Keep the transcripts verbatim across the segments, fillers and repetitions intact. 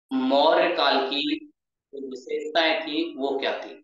मौर्य काल की जो विशेषताएं थी वो क्या थी।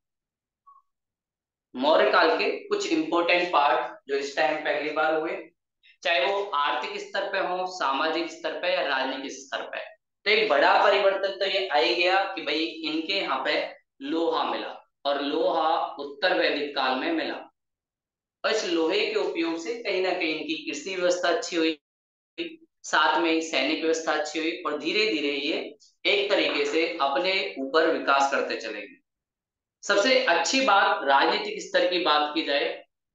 मौर्य काल के कुछ इंपॉर्टेंट पार्ट जो इस टाइम पहली बार हुए, चाहे वो आर्थिक स्तर पे हो, सामाजिक स्तर पे या राजनीतिक स्तर पे। तो एक बड़ा परिवर्तन तो ये आ ही गया कि भाई इनके यहाँ पे लोहा मिला, और लोहा उत्तर वैदिक काल में मिला। और इस लोहे के उपयोग से कहीं ना कहीं इनकी कृषि व्यवस्था अच्छी हुई, साथ में ही सैनिक व्यवस्था अच्छी हुई, और धीरे धीरे ये एक तरीके से अपने ऊपर विकास करते चले गए। सबसे अच्छी बात राजनीतिक स्तर की बात की जाए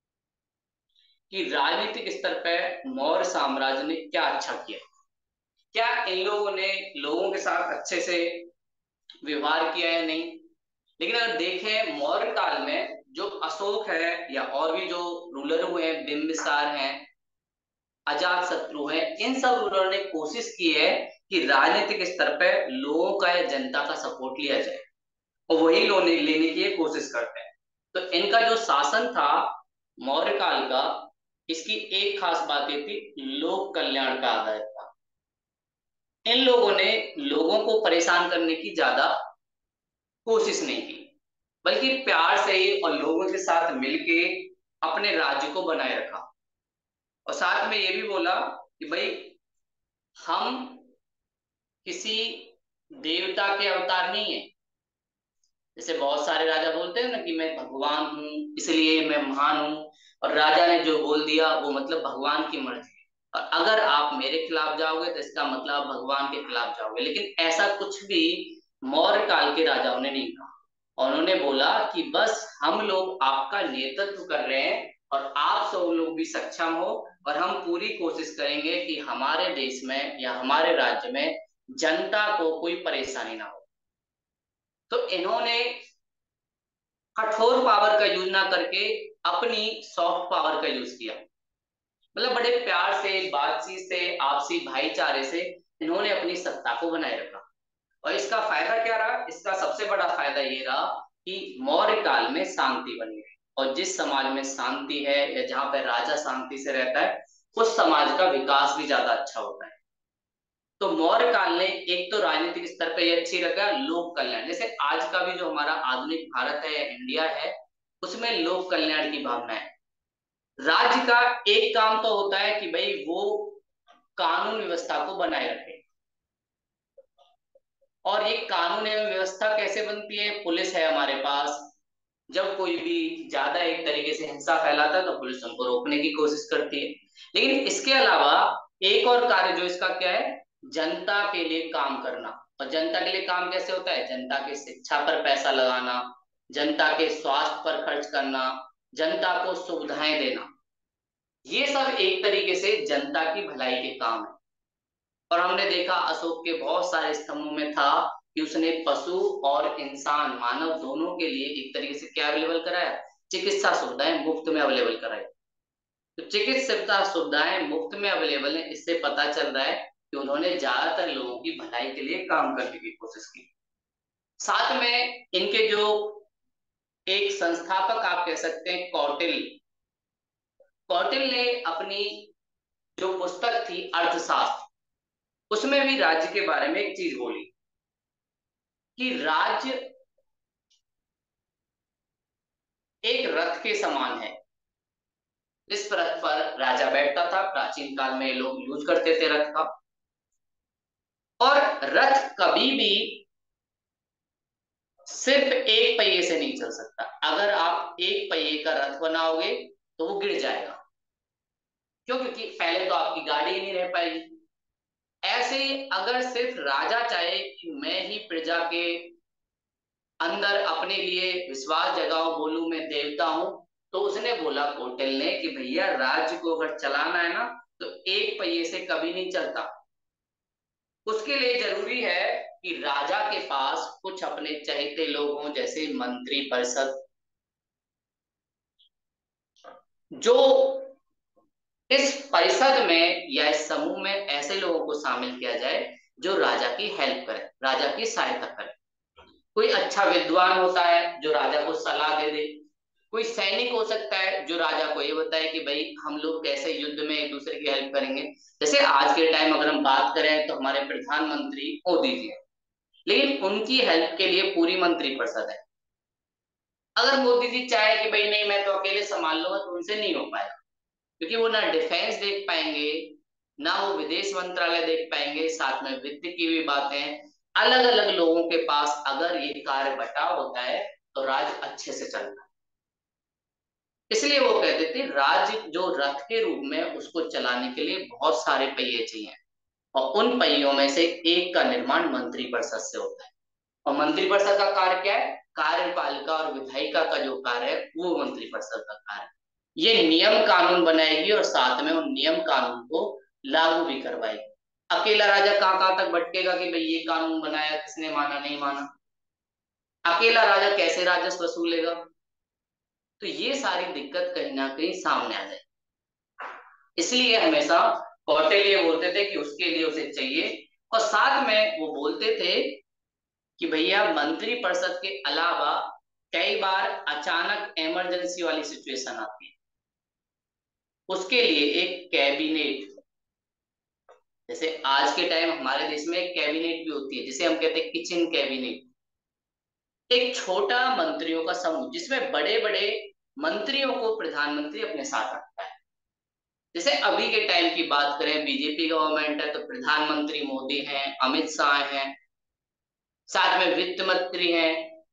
कि राजनीतिक स्तर पर मौर्य साम्राज्य ने क्या अच्छा किया। क्या इन लोगों ने लोगों के साथ अच्छे से व्यवहार किया है? नहीं। लेकिन अगर देखें मौर्य काल में जो अशोक है या और भी जो रूलर हुए हैं, बिंबिसार हैं, अजात शत्रु हैं, इन सब रूलर ने कोशिश की है कि राजनीतिक स्तर पर लोगों का या जनता का सपोर्ट लिया जाए, और वही लोने लेने की कोशिश करते हैं। तो इनका जो शासन था मौर्य काल का, इसकी एक खास बात ये थी, लोक कल्याण का आधार था। इन लोगों ने लोगों को परेशान करने की ज्यादा कोशिश नहीं की, बल्कि प्यार से ही और लोगों के साथ मिलके अपने राज्य को बनाए रखा। और साथ में ये भी बोला कि भाई हम किसी देवता के अवतार नहीं है। जैसे बहुत सारे राजा बोलते हैं ना कि मैं भगवान हूँ, इसलिए मैं महान हूँ, और राजा ने जो बोल दिया वो मतलब भगवान की मर्जी है, और अगर आप मेरे खिलाफ जाओगे तो इसका मतलब आप भगवान के खिलाफ जाओगे। लेकिन ऐसा कुछ भी मौर्य काल के राजाओं ने नहीं कहा। उन्होंने बोला कि बस हम लोग आपका नेतृत्व कर रहे हैं, और आप सब लोग भी सक्षम हो, और हम पूरी कोशिश करेंगे कि हमारे देश में या हमारे राज्य में जनता को कोई परेशानी ना हो। तो इन्होंने कठोर पावर का यूज ना करके अपनी सॉफ्ट पावर का यूज किया। मतलब बड़े प्यार से, बातचीत से, आपसी भाईचारे से इन्होंने अपनी सत्ता को बनाए रखा। और इसका फायदा क्या रहा? इसका सबसे बड़ा फायदा ये रहा कि मौर्य काल में शांति बनी रही, और जिस समाज में शांति है या जहां पर राजा शांति से रहता है, उस समाज का विकास भी ज्यादा अच्छा होता है। तो मौर्य काल ने एक तो राजनीतिक स्तर पे ये अच्छी रखा, लोक कल्याण। जैसे आज का भी जो हमारा आधुनिक भारत है या इंडिया है, उसमें लोक कल्याण की भावना है। राज्य का एक काम तो होता है कि भाई वो कानून व्यवस्था को बनाए रखे। और ये कानून एवं व्यवस्था कैसे बनती है? पुलिस है हमारे पास, जब कोई भी ज्यादा एक तरीके से हिंसा फैलाता है तो पुलिस उनको रोकने की कोशिश करती है। लेकिन इसके अलावा एक और कार्य जो इसका क्या है, जनता के लिए काम करना। और जनता के लिए काम कैसे होता है? जनता के शिक्षा पर पैसा लगाना, जनता के स्वास्थ्य पर खर्च करना, जनता को सुविधाएं देना, ये सब एक तरीके से जनता की भलाई के काम है। और हमने देखा अशोक के बहुत सारे स्तंभों में था कि उसने पशु और इंसान, मानव दोनों के लिए एक तरीके से क्या अवेलेबल कराया? चिकित्सा सुविधाएं मुफ्त में अवेलेबल कराई। तो चिकित्सा सुविधाएं मुफ्त में अवेलेबल है, इससे पता चल रहा है कि उन्होंने ज्यादातर लोगों की भलाई के लिए काम करने की कोशिश की। साथ में इनके जो एक संस्थापक आप कह सकते हैं कौटिल्य, कौटिल्य ने अपनी जो पुस्तक थी अर्थशास्त्र, उसमें भी राज्य के बारे में एक चीज बोली कि राज्य एक रथ के समान है। इस रथ पर राजा बैठता था, प्राचीन काल में लोग यूज करते थे रथ का। और रथ कभी भी सिर्फ एक पहिए से नहीं चल सकता। अगर आप एक पहिए का रथ बनाओगे तो वो गिर जाएगा। क्यों? क्योंकि पहले तो आपकी गाड़ी ही नहीं रह पाएगी। ऐसे ही अगर सिर्फ राजा चाहे कि मैं ही प्रजा के अंदर अपने लिए विश्वास जगाऊं, बोलूं मैं देवता हूं, तो उसने बोला कौटिल्य ने कि भैया राज्य को अगर चलाना है ना तो एक पहिए से कभी नहीं चलता। उसके लिए जरूरी है कि राजा के पास कुछ अपने चहेते लोग हों, जैसे मंत्री परिषद, जो इस परिषद में या इस समूह में ऐसे लोगों को शामिल किया जाए जो राजा की हेल्प करे, राजा की सहायता करे। कोई अच्छा विद्वान होता है जो राजा को सलाह दे दे, कोई सैनिक हो सकता है जो राजा को ये बताए कि भाई हम लोग कैसे युद्ध में एक दूसरे की हेल्प करेंगे। जैसे आज के टाइम अगर हम बात करें तो हमारे प्रधानमंत्री मोदी जी हैं। लेकिन उनकी हेल्प के लिए पूरी मंत्रिपरिषद है। अगर मोदी जी चाहे कि भाई नहीं मैं तो अकेले संभाल लूंगा, तो उनसे नहीं हो पाएगा, क्योंकि वो ना डिफेंस देख पाएंगे, ना वो विदेश मंत्रालय देख पाएंगे, साथ में वित्त की भी बातें, अलग अलग लोगों के पास अगर ये कार्य बटा होता है तो राज्य अच्छे से चलता है। इसलिए वो कहते थे राज्य जो रथ के रूप में उसको चलाने के लिए बहुत सारे पहिए चाहिए, और उन पहियों में से एक का निर्माण मंत्रिपरिषद से होता है। और मंत्रिपरिषद का कार्य क्या है? कार्यपालिका और विधायिका का जो कार्य है वो मंत्रिपरिषद का कार्य है। ये नियम कानून बनाएगी और साथ में उन नियम कानून को लागू भी करवाएगी। अकेला राजा कहां कहां तक भटकेगा कि भाई ये कानून बनाया, किसने माना नहीं माना? अकेला राजा कैसे राजस्व वसूलेगा? तो ये सारी दिक्कत कहीं ना कहीं सामने आ जाए। इसलिए हमेशा कौटिल्य बोलते थे कि उसके लिए उसे चाहिए। और साथ में वो बोलते थे कि भैया मंत्रिपरिषद के अलावा कई बार अचानक इमरजेंसी वाली सिचुएशन आती है, उसके लिए एक कैबिनेट, जैसे आज के टाइम हमारे देश में एक कैबिनेट भी होती है जिसे हम कहते हैं किचन कैबिनेट, एक छोटा मंत्रियों का समूह जिसमें बड़े बड़े मंत्रियों को प्रधानमंत्री अपने साथ रखता है। जैसे अभी के टाइम की बात करें, बीजेपी गवर्नमेंट है तो प्रधानमंत्री मोदी हैं, अमित शाह हैं, साथ में वित्त मंत्री हैं।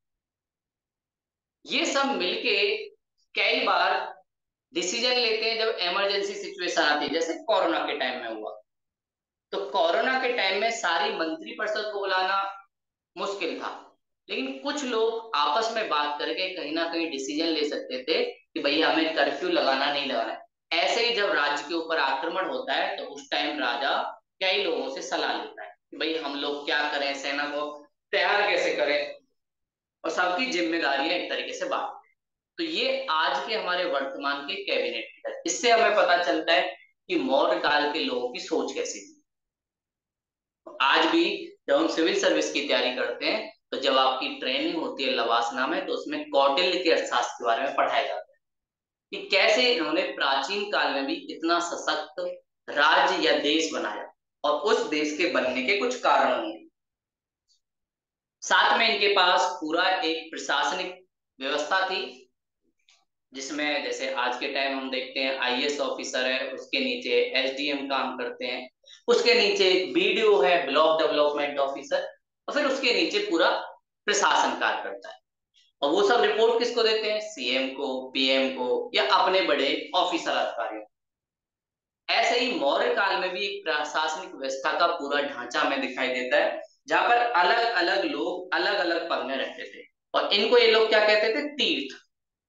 ये सब मिलके कई बार डिसीजन लेते हैं जब इमरजेंसी सिचुएशन आती है, जैसे कोरोना के टाइम में हुआ। तो कोरोना के टाइम में सारी मंत्रिपरिषद को बुलाना मुश्किल था, लेकिन कुछ लोग आपस में बात करके कहीं ना कहीं डिसीजन ले सकते थे कि भैया हमें कर्फ्यू लगाना नहीं लगाना है। ऐसे ही जब राज्य के ऊपर आक्रमण होता है तो उस टाइम राजा कई लोगों से सलाह लेता है कि भाई हम लोग क्या करें, सेना को तैयार कैसे करें, और सबकी जिम्मेदारियां एक तरीके से बांट। तो ये आज के हमारे वर्तमान के कैबिनेट की तरह, इससे हमें पता चलता है कि मौर्य काल के लोगों की सोच कैसी थी। आज भी जब हम सिविल सर्विस की तैयारी करते हैं तो जब आपकी ट्रेनिंग होती है लवासना में, तो उसमें कौटिल्य के अर्थशास्त्र के बारे में पढ़ाया जाता है कि कैसे इन्होंने प्राचीन काल में भी इतना सशक्त राज्य या देश बनाया और उस देश के बनने के कुछ कारण होंगे। साथ में इनके पास पूरा एक प्रशासनिक व्यवस्था थी, जिसमें जैसे आज के टाइम हम देखते हैं आईएएस ऑफिसर है, उसके नीचे एसडीएम काम करते हैं, उसके नीचे बीडीओ है, ब्लॉक डेवलपमेंट ऑफिसर, और फिर उसके नीचे पूरा प्रशासन कार्य करता है। और वो सब रिपोर्ट किसको देते हैं? सीएम को, पीएम को, या अपने बड़े ऑफिसर अधिकारियों। ऐसे ही मौर्य काल में भी एक प्रशासनिक व्यवस्था का पूरा ढांचा हमें दिखाई देता है, जहां पर अलग अलग लोग अलग अलग पद में रहते थे, और इनको ये लोग क्या कहते थे? तीर्थ।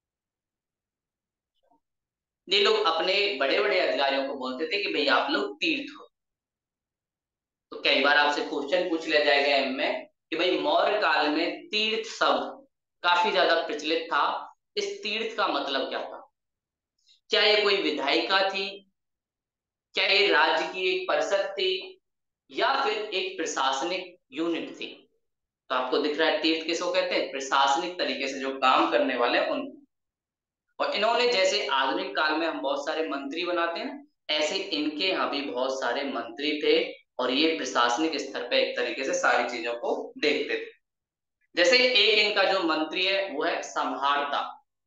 ये लोग अपने बड़े बड़े अधिकारियों को बोलते थे कि भाई आप लोग तीर्थ हो। तो कई बार आपसे क्वेश्चन पूछ लिया जाएगा एम में कि भाई मौर्य काल में तीर्थ शब्द काफी ज्यादा प्रचलित था, इस तीर्थ का मतलब क्या था? क्या ये कोई विधायिका थी, क्या ये राज्य की एक परिषद थी, या फिर एक प्रशासनिक यूनिट थी? तो आपको दिख रहा है तीर्थ किसको कहते हैं? प्रशासनिक तरीके से जो काम करने वाले उनको। और इन्होंने, जैसे आधुनिक काल में हम बहुत सारे मंत्री बनाते हैं, ऐसे इनके यहाँ भी बहुत सारे मंत्री थे, और ये प्रशासनिक स्तर पे एक तरीके से सारी चीजों को देखते थे। जैसे एक इनका जो मंत्री है वो है सम्हारता।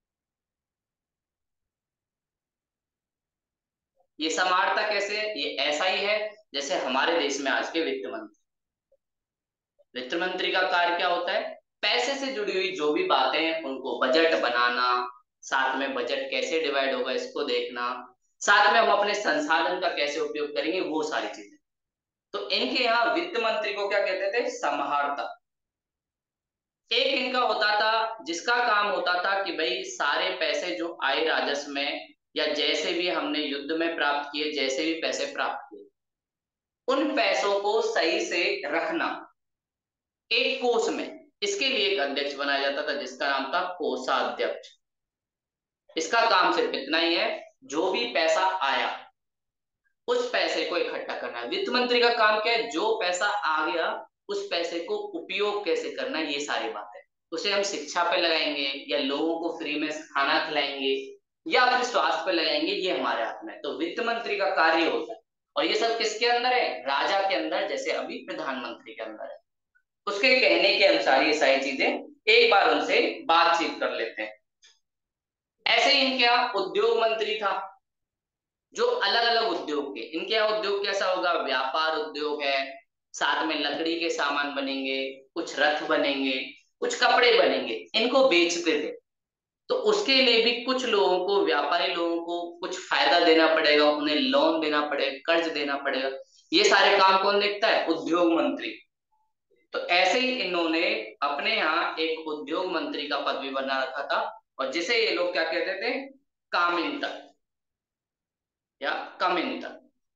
ये सम्हारता कैसे है? ये ऐसा ही है जैसे हमारे देश में आज के वित्त मंत्री। वित्त मंत्री का कार्य क्या होता है? पैसे से जुड़ी हुई जो भी बातें हैं उनको बजट बनाना, साथ में बजट कैसे डिवाइड होगा इसको देखना, साथ में हम अपने संसाधन का कैसे उपयोग करेंगे, वो सारी चीजें। तो इनके यहाँ वित्त मंत्री को क्या कहते थे? समाहर्ता। एक इनका होता था जिसका काम होता था कि भाई सारे पैसे जो आए राजस्व में, या जैसे भी हमने युद्ध में प्राप्त किए, जैसे भी पैसे प्राप्त किए, उन पैसों को सही से रखना एक कोष में। इसके लिए एक अध्यक्ष बनाया जाता था जिसका नाम था कोषाध्यक्ष। इसका काम सिर्फ इतना ही है, जो भी पैसा आया उस पैसे को इकट्ठा करना है। वित्त मंत्री का काम क्या है? जो पैसा आ गया उस पैसे को उपयोग कैसे करना है, ये सारी बात है। उसे हम शिक्षा पे लगाएंगे, या लोगों को फ्री में खाना खिलाएंगे, या फिर स्वास्थ्य पे लगाएंगे, ये हमारे हाथ में है। तो वित्त मंत्री का कार्य होता है, और ये सब किसके अंदर है? राजा के अंदर, जैसे अभी प्रधानमंत्री के अंदर है। उसके कहने के अनुसार ये सारी चीजें एक बार उनसे बातचीत कर लेते हैं। ऐसे ही इनके यहाँ उद्योग मंत्री था, जो अलग अलग उद्योग के, इनके यहाँ उद्योग कैसा होगा, व्यापार उद्योग है, साथ में लकड़ी के सामान बनेंगे, कुछ रथ बनेंगे, कुछ कपड़े बनेंगे, इनको बेचते थे। तो उसके लिए भी कुछ लोगों को, व्यापारी लोगों को कुछ फायदा देना पड़ेगा, उन्हें लोन देना पड़ेगा, कर्ज देना पड़ेगा। ये सारे काम कौन देखता है, उद्योग मंत्री। तो ऐसे ही इन्होंने अपने यहाँ एक उद्योग मंत्री का पद भी बना रखा था, और जिसे ये लोग क्या कहते थे, कामिंतक या कमिंतक।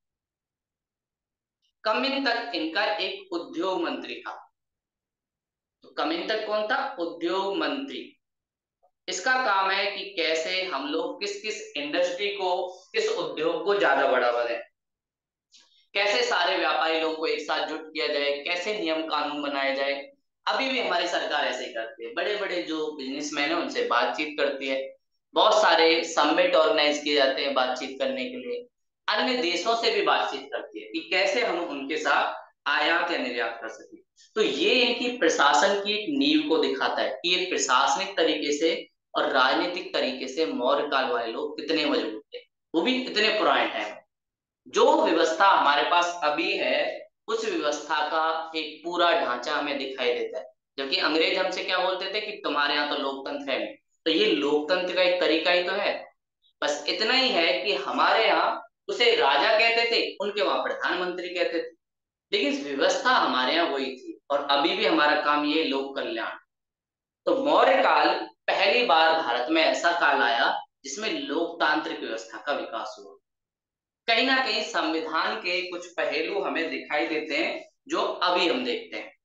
कमिंतक इनका एक उद्योग मंत्री था। तो कमिंतक कौन था, उद्योग मंत्री। इसका काम है कि कैसे हम लोग किस किस इंडस्ट्री को, किस उद्योग को ज्यादा बढ़ावा दें, कैसे सारे व्यापारी लोगों को एक साथ जुट किया जाए, कैसे नियम कानून बनाए जाए। अभी भी हमारी सरकार ऐसे ही करती है, बड़े बड़े जो बिजनेसमैन है उनसे बातचीत करती है, बहुत सारे समिट ऑर्गेनाइज किए जाते हैं बातचीत करने के लिए, अन्य देशों से भी बातचीत करती है कि कैसे हम उनके साथ आयात या निर्यात कर सकें। तो ये इनकी प्रशासन की एक नींव को दिखाता है कि ये प्रशासनिक तरीके से और राजनीतिक तरीके से मौर्य काल वाले लोग कितने मजबूत थे, वो भी इतने पुराने टाइम। जो व्यवस्था हमारे पास अभी है, उस व्यवस्था का एक पूरा ढांचा हमें दिखाई देता है। जबकि अंग्रेज हमसे क्या बोलते थे कि तुम्हारे यहाँ तो लोकतंत्र है नहीं, तो ये लोकतंत्र का एक तरीका ही तो है। बस इतना ही है कि हमारे यहाँ उसे राजा कहते थे, उनके वहां प्रधानमंत्री कहते थे, लेकिन व्यवस्था हमारे यहाँ वही थी। और अभी भी हमारा काम ये लोक कल्याण। तो मौर्य काल पहली बार भारत में ऐसा काल आया जिसमें लोकतांत्रिक व्यवस्था का विकास हुआ। कहीं ना कहीं संविधान के कुछ पहलू हमें दिखाई देते हैं जो अभी हम देखते हैं।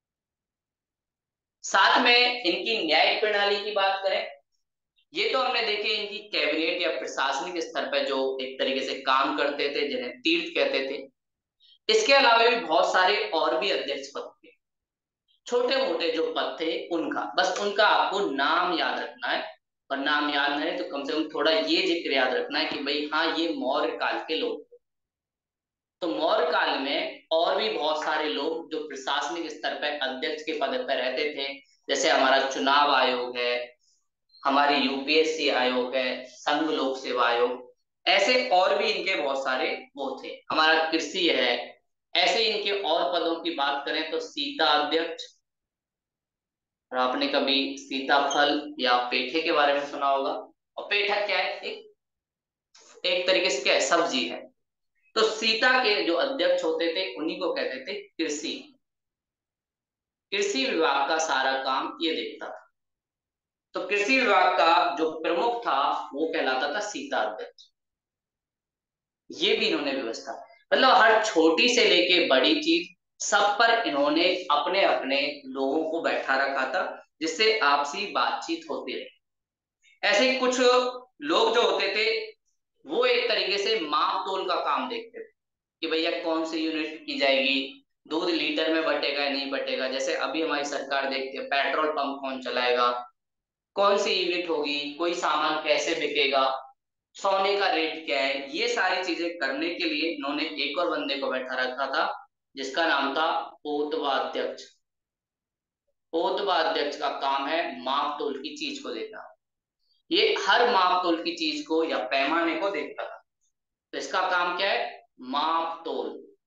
साथ में इनकी न्यायिक प्रणाली की बात करें, ये तो हमने देखे इनकी कैबिनेट या प्रशासनिक स्तर पर जो एक तरीके से काम करते थे, जिन्हें तीर्थ कहते थे। इसके अलावा भी बहुत सारे और भी अध्यक्ष पद थे, छोटे मोटे जो पद थे उनका, बस उनका आपको नाम याद रखना है। और नाम याद नहीं है तो कम से कम थोड़ा ये जिक्र याद रखना है कि भाई हाँ, ये मौर्य काल के लोग। तो मौर्य काल में और भी बहुत सारे लोग जो प्रशासनिक स्तर पर अध्यक्ष के पद पर रहते थे, जैसे हमारा चुनाव आयोग है, हमारी यूपीएससी आयोग है, संघ लोक सेवा आयोग, ऐसे और भी इनके बहुत सारे वो थे। हमारा कृषि है। ऐसे इनके और पदों की बात करें तो सीता अध्यक्ष, और आपने कभी सीताफल या पेठे के बारे में सुना होगा। और पेठा क्या है, एक एक तरीके से क्या है, सब्जी है। तो सीता के जो अध्यक्ष होते थे उन्हीं को कहते थे कृषि। कृषि विभाग का सारा काम ये देखता था। तो कृषि विभाग का जो प्रमुख था वो कहलाता था सीता अध्यक्ष। ये भी इन्होंने व्यवस्था, मतलब हर छोटी से लेके बड़ी चीज सब पर इन्होंने अपने अपने लोगों को बैठा रखा था, जिससे आपसी बातचीत होती रही। ऐसे ही कुछ लोग जो होते थे वो एक तरीके से माप तोल का काम देखते थे कि भैया कौन सी यूनिट की जाएगी, दूध लीटर में बटेगा या नहीं बटेगा। जैसे अभी हमारी सरकार देखती है पेट्रोल पंप कौन चलाएगा, कौन सी यूनिट होगी, कोई सामान कैसे बिकेगा, सोने का रेट क्या है। ये सारी चीजें करने के लिए इन्होंने एक और बंदे को बैठा रखा था, जिसका नाम था पोतवा अध्यक्ष। पोतवा अध्यक्ष का काम है माप तोल की चीज को देखना। ये हर माप तोल की चीज को या पैमाने को देखता था। तो इसका काम क्या है, माप तोल।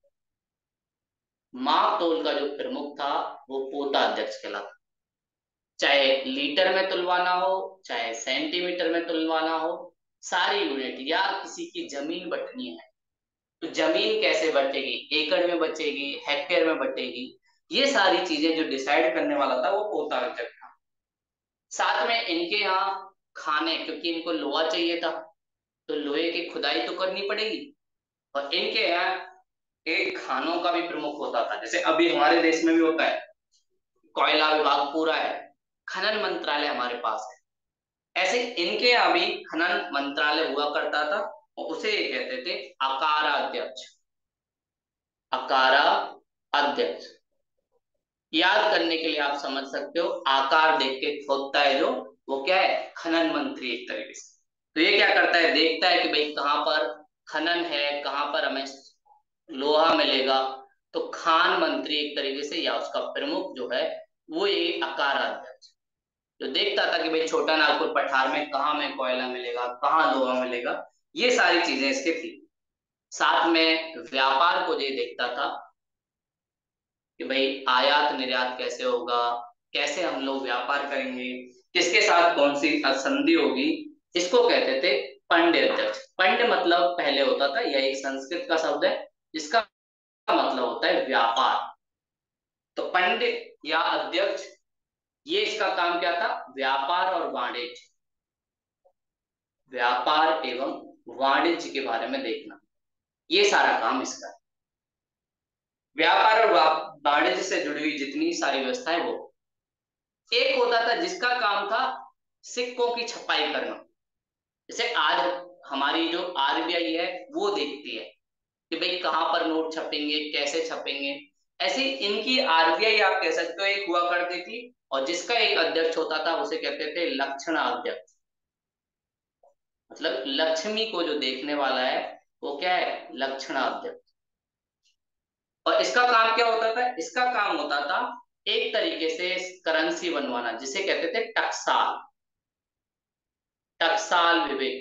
माप तोल का जो प्रमुख था वो पोता अध्यक्ष कहलाता। चाहे लीटर में तुलवाना हो, चाहे सेंटीमीटर में तुलवाना हो, सारी यूनिट, या किसी की जमीन बटनी है तो जमीन कैसे बटेगी, एकड़ में बचेगी, हेक्टेयर में बटेगी, ये सारी चीजें जो डिसाइड करने वाला था वो पोता अध्यक्ष था। साथ में इनके यहाँ खाने, क्योंकि इनको लोहा चाहिए था तो लोहे की खुदाई तो करनी पड़ेगी, और इनके यहाँ एक खानों का भी प्रमुख होता था। जैसे अभी हमारे देश में भी होता है, कोयला विभाग पूरा है, खनन मंत्रालय हमारे पास है, ऐसे इनके यहाँ भी खनन मंत्रालय हुआ करता था, और उसे ये कहते थे अकारा अध्यक्ष। अकारा अध्यक्ष याद करने के लिए आप समझ सकते हो, आकार देख के खोदता है जो, वो क्या है, खनन मंत्री एक तरीके से। तो ये क्या करता है, देखता है कि भाई कहाँ पर खनन है, कहाँ पर हमें लोहा मिलेगा, तो खान मंत्री एक तरीके से या उसका प्रमुख जो है वो ये आकार अध्यक्ष, जो देखता था कि भाई छोटा नागपुर पठार में कहाँ में कोयला मिलेगा, कहाँ लोहा मिलेगा, ये सारी चीजें इसके थी। साथ में व्यापार को ये देखता था कि भाई आयात निर्यात कैसे होगा, कैसे हम लोग व्यापार करेंगे, किसके साथ कौन सी संधि होगी, इसको कहते थे पंड अध्यक्ष। पंड मतलब पहले होता था, यह एक संस्कृत का शब्द है जिसका मतलब होता है व्यापार। तो पंडित या अध्यक्ष, ये इसका काम क्या था, व्यापार और वाणिज्य, व्यापार एवं वाणिज्य के बारे में देखना, ये सारा काम इसका। व्यापार और वाणिज्य से जुड़ी हुई जितनी सारी व्यवस्थाएं, वो एक होता था जिसका काम था सिक्कों की छपाई करना। जैसे आज हमारी जो आरबीआई है वो देखती है कि भाई कहाँ पर नोट छपेंगे, कैसे छपेंगे, ऐसे इनकी आरबीआई आप कह सकते हो एक हुआ करती थी, और जिसका एक अध्यक्ष होता था उसे कहते थे लक्षणा अध्यक्ष। मतलब लक्ष्मी को जो देखने वाला है वो क्या है, लक्षणा अध्यक्ष। और इसका काम क्या होता था, इसका काम होता था एक तरीके से करेंसी बनवाना, जिसे कहते थे टकसाल, टकसाल विवेक।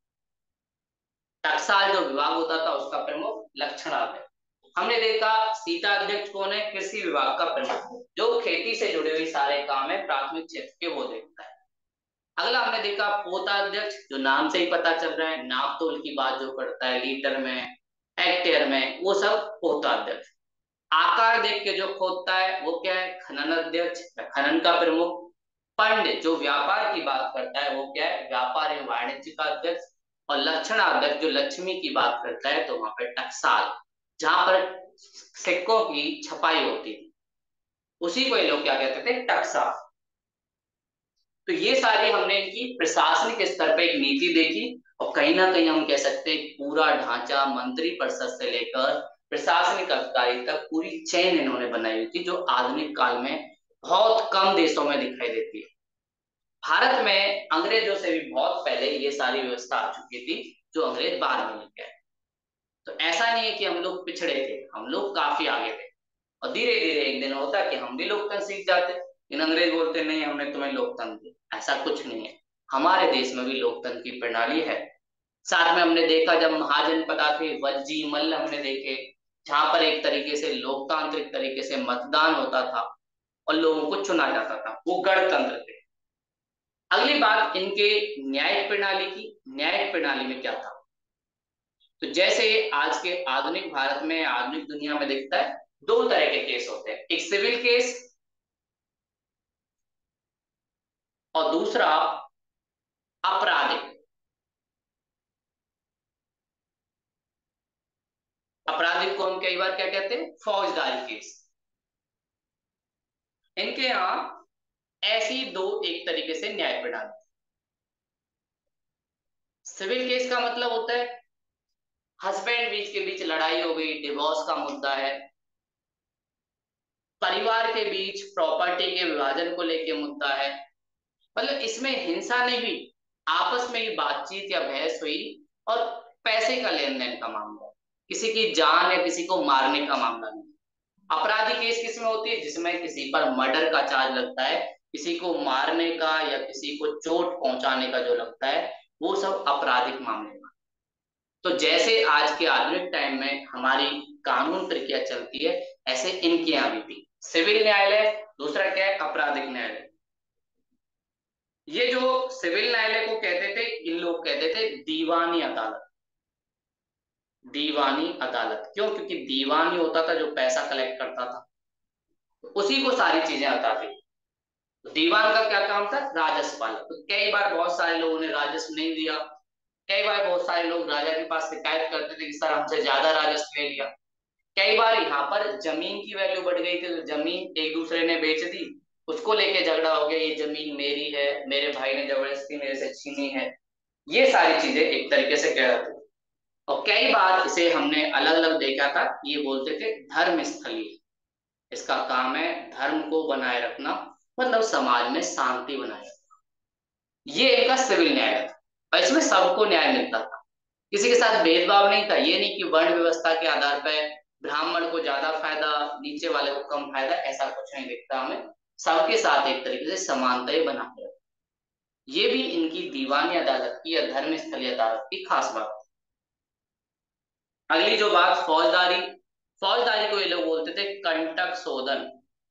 टकसाल जो विभाग होता था उसका प्रमुख लक्षणाध्यक्ष। हमने देखा सीता अध्यक्ष कौन है, कृषि विभाग का प्रमुख, जो खेती से जुड़े हुए सारे काम है प्राथमिक क्षेत्र के वो देखता है। अगला हमने देखा पोता अध्यक्ष, जो नाम से ही पता चल रहा है नाप तोल की बात जो करता है, लीटर में, हेक्टेयर में, वो सब पोता अध्यक्ष। आकार देख के जो खोदता है वो क्या है, खनन अध्यक्ष, खनन का प्रमुख। पंडित जो व्यापार की बात करता है वो क्या है, व्यापार एवं वाणिज्य का अध्यक्ष। और लक्षणाध्यक्ष जो लक्ष्मी की बात करता है, तो वहां पर टकसाल, जहां पर सिक्कों की छपाई होती थी, उसी को ये लोग क्या कहते थे, टकसाल। तो ये सारी हमने इनकी प्रशासनिक स्तर पर एक नीति देखी, और कहीं ना कहीं हम कह सकते हैं पूरा ढांचा मंत्री परिषद से लेकर प्रशासनिक अधिकारी तक पूरी चेन इन्होंने बनाई हुई थी, जो आधुनिक काल में बहुत कम देशों में दिखाई देती है। भारत में अंग्रेजों से भी बहुत पहले ये सारी व्यवस्था आ चुकी थी, जो अंग्रेज बाद में लेके आए। तो ऐसा नहीं है कि हम लोग पिछड़े थे, हम लोग काफी आगे थे, और धीरे धीरे एक दिन होता कि हम भी लोकतंत्र सीख जाते, लेकिन अंग्रेज बोलते नहीं हमने तुम्हें लोकतंत्र दिया। ऐसा कुछ नहीं है, हमारे देश में भी लोकतंत्र की प्रणाली है। साथ में हमने देखा जब महाजनपदा थे, वज्जी मल्ल हमने देखे, जहां पर एक तरीके से लोकतांत्रिक तरीके से मतदान होता था और लोगों को चुना जाता था, वो गणतंत्र थे। अगली बात इनके न्यायिक प्रणाली की। न्यायिक प्रणाली में क्या था, तो जैसे आज के आधुनिक भारत में, आधुनिक दुनिया में दिखता है, दो तरह के केस होते हैं, एक सिविल केस और दूसरा आपराधिक। आपराधिक को हम कई बार क्या कहते हैं, फौजदारी केस। इनके यहाँ ऐसी दो एक तरीके से न्याय प्रणाली। सिविल केस का मतलब होता है हस्बैंड बीच के बीच लड़ाई हो गई, डिवोर्स का मुद्दा है, परिवार के बीच प्रॉपर्टी के विभाजन को लेके मुद्दा है, मतलब इसमें हिंसा नहीं हुई, आपस में ही बातचीत या बहस हुई और पैसे का लेन देन का मामला, किसी की जान या किसी को मारने का मामला नहीं। अपराधी केस किसमें होती है, जिसमें किसी पर मर्डर का चार्ज लगता है, किसी को मारने का या किसी को चोट पहुंचाने का जो लगता है, वो सब आपराधिक मामले में। तो जैसे आज के आधुनिक टाइम में हमारी कानून प्रक्रिया चलती है, ऐसे इनके यहाँ भी थी। सिविल न्यायालय, दूसरा क्या है, आपराधिक न्यायालय। ये जो सिविल न्यायालय को कहते थे, इन लोग कहते थे दीवानी अदालत। दीवानी अदालत क्यों, क्योंकि दीवानी होता था जो पैसा कलेक्ट करता था, उसी को सारी चीजें आता थी। तो दीवान का क्या काम था, राजस्व पालन। तो कई बार बहुत सारे लोगों ने राजस्व नहीं दिया, कई बार बहुत सारे लोग राजा के पास शिकायत करते थे कि सर हमसे ज्यादा राजस्व ले लिया। कई बार यहाँ पर जमीन की वैल्यू बढ़ गई थी, तो जमीन एक दूसरे ने बेच दी, उसको लेके झगड़ा हो गया, ये जमीन मेरी है, मेरे भाई ने जबरदस्ती मेरे से छीनी है। ये सारी चीजें एक तरीके से कह रहे थे। और कई बार इसे हमने अलग अलग देखा था, ये बोलते थे धर्म स्थली, इसका काम है धर्म को बनाए रखना, मतलब समाज में शांति बनाए रखना। ये इनका सिविल न्याय था, और इसमें सबको न्याय मिलता था, किसी के साथ भेदभाव नहीं था। ये नहीं कि वर्ण व्यवस्था के आधार पर ब्राह्मण को ज्यादा फायदा, नीचे वाले को कम फायदा, ऐसा कुछ नहीं दिखता हमें। सबके साथ एक तरीके से समानता ही बना के रखते। ये भी इनकी दीवानी अदालत की या धर्म स्थलीय अदालत की खास बात। अगली जो बात फौजदारी, फौजदारी को ये लोग बोलते थे कंटक शोधन।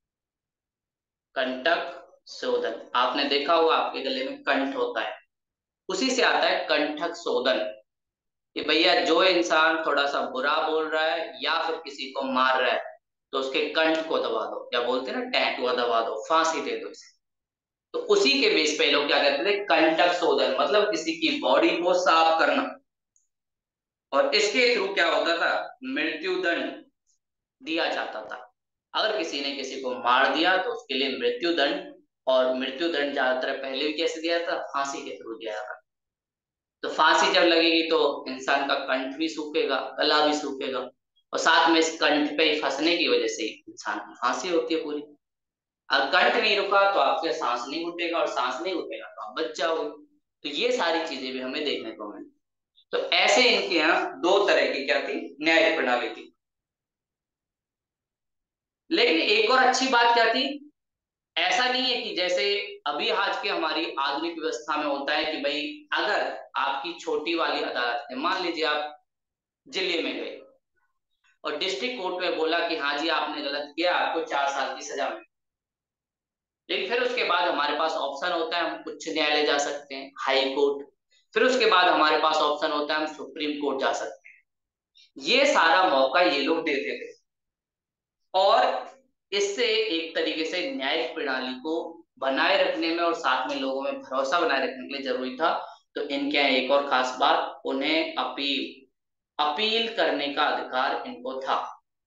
कंटक शोधन, आपने देखा होगा आपके गले में कंठ होता है, उसी से आता है कंठक शोधन। कि भैया जो इंसान थोड़ा सा बुरा बोल रहा है या फिर किसी को मार रहा है तो उसके कंठ को दबा दो, या बोलते हैं ना टैटू दबा दो, फांसी दे दो इसे। तो उसी के बेस पे लोग क्या कहते थे कंटक शोधन, मतलब किसी की बॉडी को साफ करना। और इसके थ्रू क्या होता था, मृत्यु दंड दिया जाता था। अगर किसी ने किसी को मार दिया तो उसके लिए मृत्यु दंड, और मृत्यु दंड ज्यादातर पहले भी कैसे दिया था, फांसी के थ्रू दिया था। तो फांसी जब लगेगी तो इंसान का कंठ भी सूखेगा, गला भी सूखेगा, और साथ में इस कंठ पे ही फंसने की वजह से इंसान की फांसी होती है पूरी। अगर कंठ नहीं रुका तो आपका सांस नहीं उठेगा, और सांस नहीं उठेगा तो आप बच जाओगे। तो ये सारी चीजें भी हमें देखने को मिली। तो ऐसे इनके यहाँ दो तरह की क्या थी, न्याय प्रणाली थी। लेकिन एक और अच्छी बात क्या थी, ऐसा नहीं है कि जैसे अभी आज के हमारी आधुनिक व्यवस्था में होता है कि भाई अगर आपकी छोटी वाली अदालत है, मान लीजिए आप जिले में गए और डिस्ट्रिक्ट कोर्ट में बोला कि हाँ जी आपने गलत किया, आपको चार साल की सजा मिली। लेकिन फिर उसके बाद हमारे पास ऑप्शन होता है, हम उच्च न्यायालय जा सकते हैं, हाई कोर्ट। फिर उसके बाद हमारे पास ऑप्शन होता है हम सुप्रीम कोर्ट जा सकते हैं। ये सारा मौका ये लोग देते थे, और इससे एक तरीके से न्यायिक प्रणाली को बनाए रखने में और साथ में लोगों में भरोसा बनाए रखने के लिए जरूरी था। तो इनके यहाँ एक और खास बात, उन्हें अपील अपील करने का अधिकार इनको था।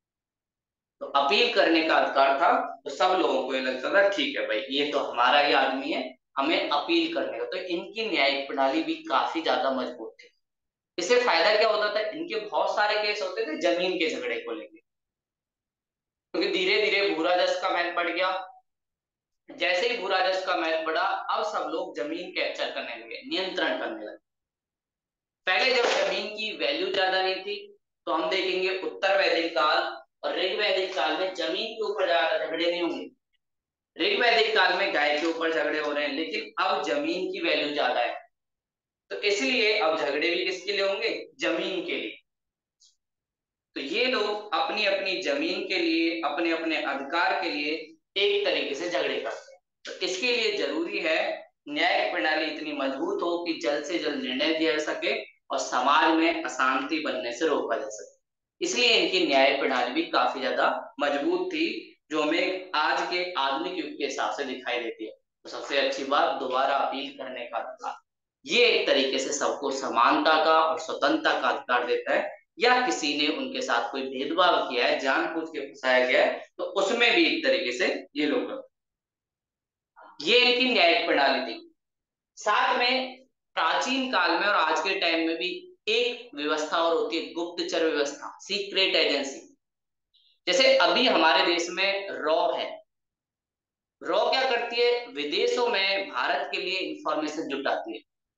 तो अपील करने का अधिकार था, तो सब लोगों को ये लगता था ठीक है भाई ये तो हमारा ही आदमी है, हमें अपील करने का। तो इनकी न्यायिक प्रणाली भी काफी ज्यादा मजबूत थी। इससे फायदा क्या होता था, इनके बहुत सारे केस होते थे जमीन के झगड़े को लेकर, क्योंकि धीरे धीरे भू राजस्व का महत्व बढ़ गया। जैसे ही भू राजस्व का महत्व बढ़ा, अब सब लोग जमीन कैप्चर करने लगे, नियंत्रण करने लगे। पहले जब जमीन की वैल्यू ज्यादा नहीं थी, तो हम देखेंगे उत्तर वैदिक काल और ऋग वैदिक काल में जमीन के ऊपर ज्यादा झगड़े नहीं होंगे। ऋग वैदिक काल में गाय के ऊपर झगड़े हो रहे हैं, लेकिन अब जमीन की वैल्यू ज्यादा है, तो इसलिए अब झगड़े भी किसके लिए होंगे, जमीन के लिए। तो ये लोग अपनी अपनी जमीन के लिए, अपने अपने अधिकार के लिए एक तरीके से झगड़े करते हैं। तो इसके लिए जरूरी है न्यायिक प्रणाली इतनी मजबूत हो कि जल्द से जल्द निर्णय दिया जा सके और समाज में अशांति बनने से रोका जा सके। इसलिए इनकी न्याय प्रणाली भी काफी ज्यादा मजबूत थी, जो हमें आज के आधुनिक युग के हिसाब से दिखाई देती है। तो सबसे अच्छी बात, दोबारा अपील करने का अधिकार, ये एक तरीके से सबको समानता का और स्वतंत्रता का अधिकार देता है। या किसी ने उनके साथ कोई भेदभाव किया है, जानबूझ के फंसाया गया है, तो उसमें भी एक तरीके से ये लोग करते हैं। ये इनकी न्यायिक प्रणाली थी। साथ में प्राचीन काल में और आज के टाइम में भी एक व्यवस्था और होती है, गुप्तचर व्यवस्था, सीक्रेट एजेंसी। जैसे अभी हमारे देश में रॉ है। रॉ क्या करती है, विदेशों में भारत के लिए इंफॉर्मेशन जुटाती है।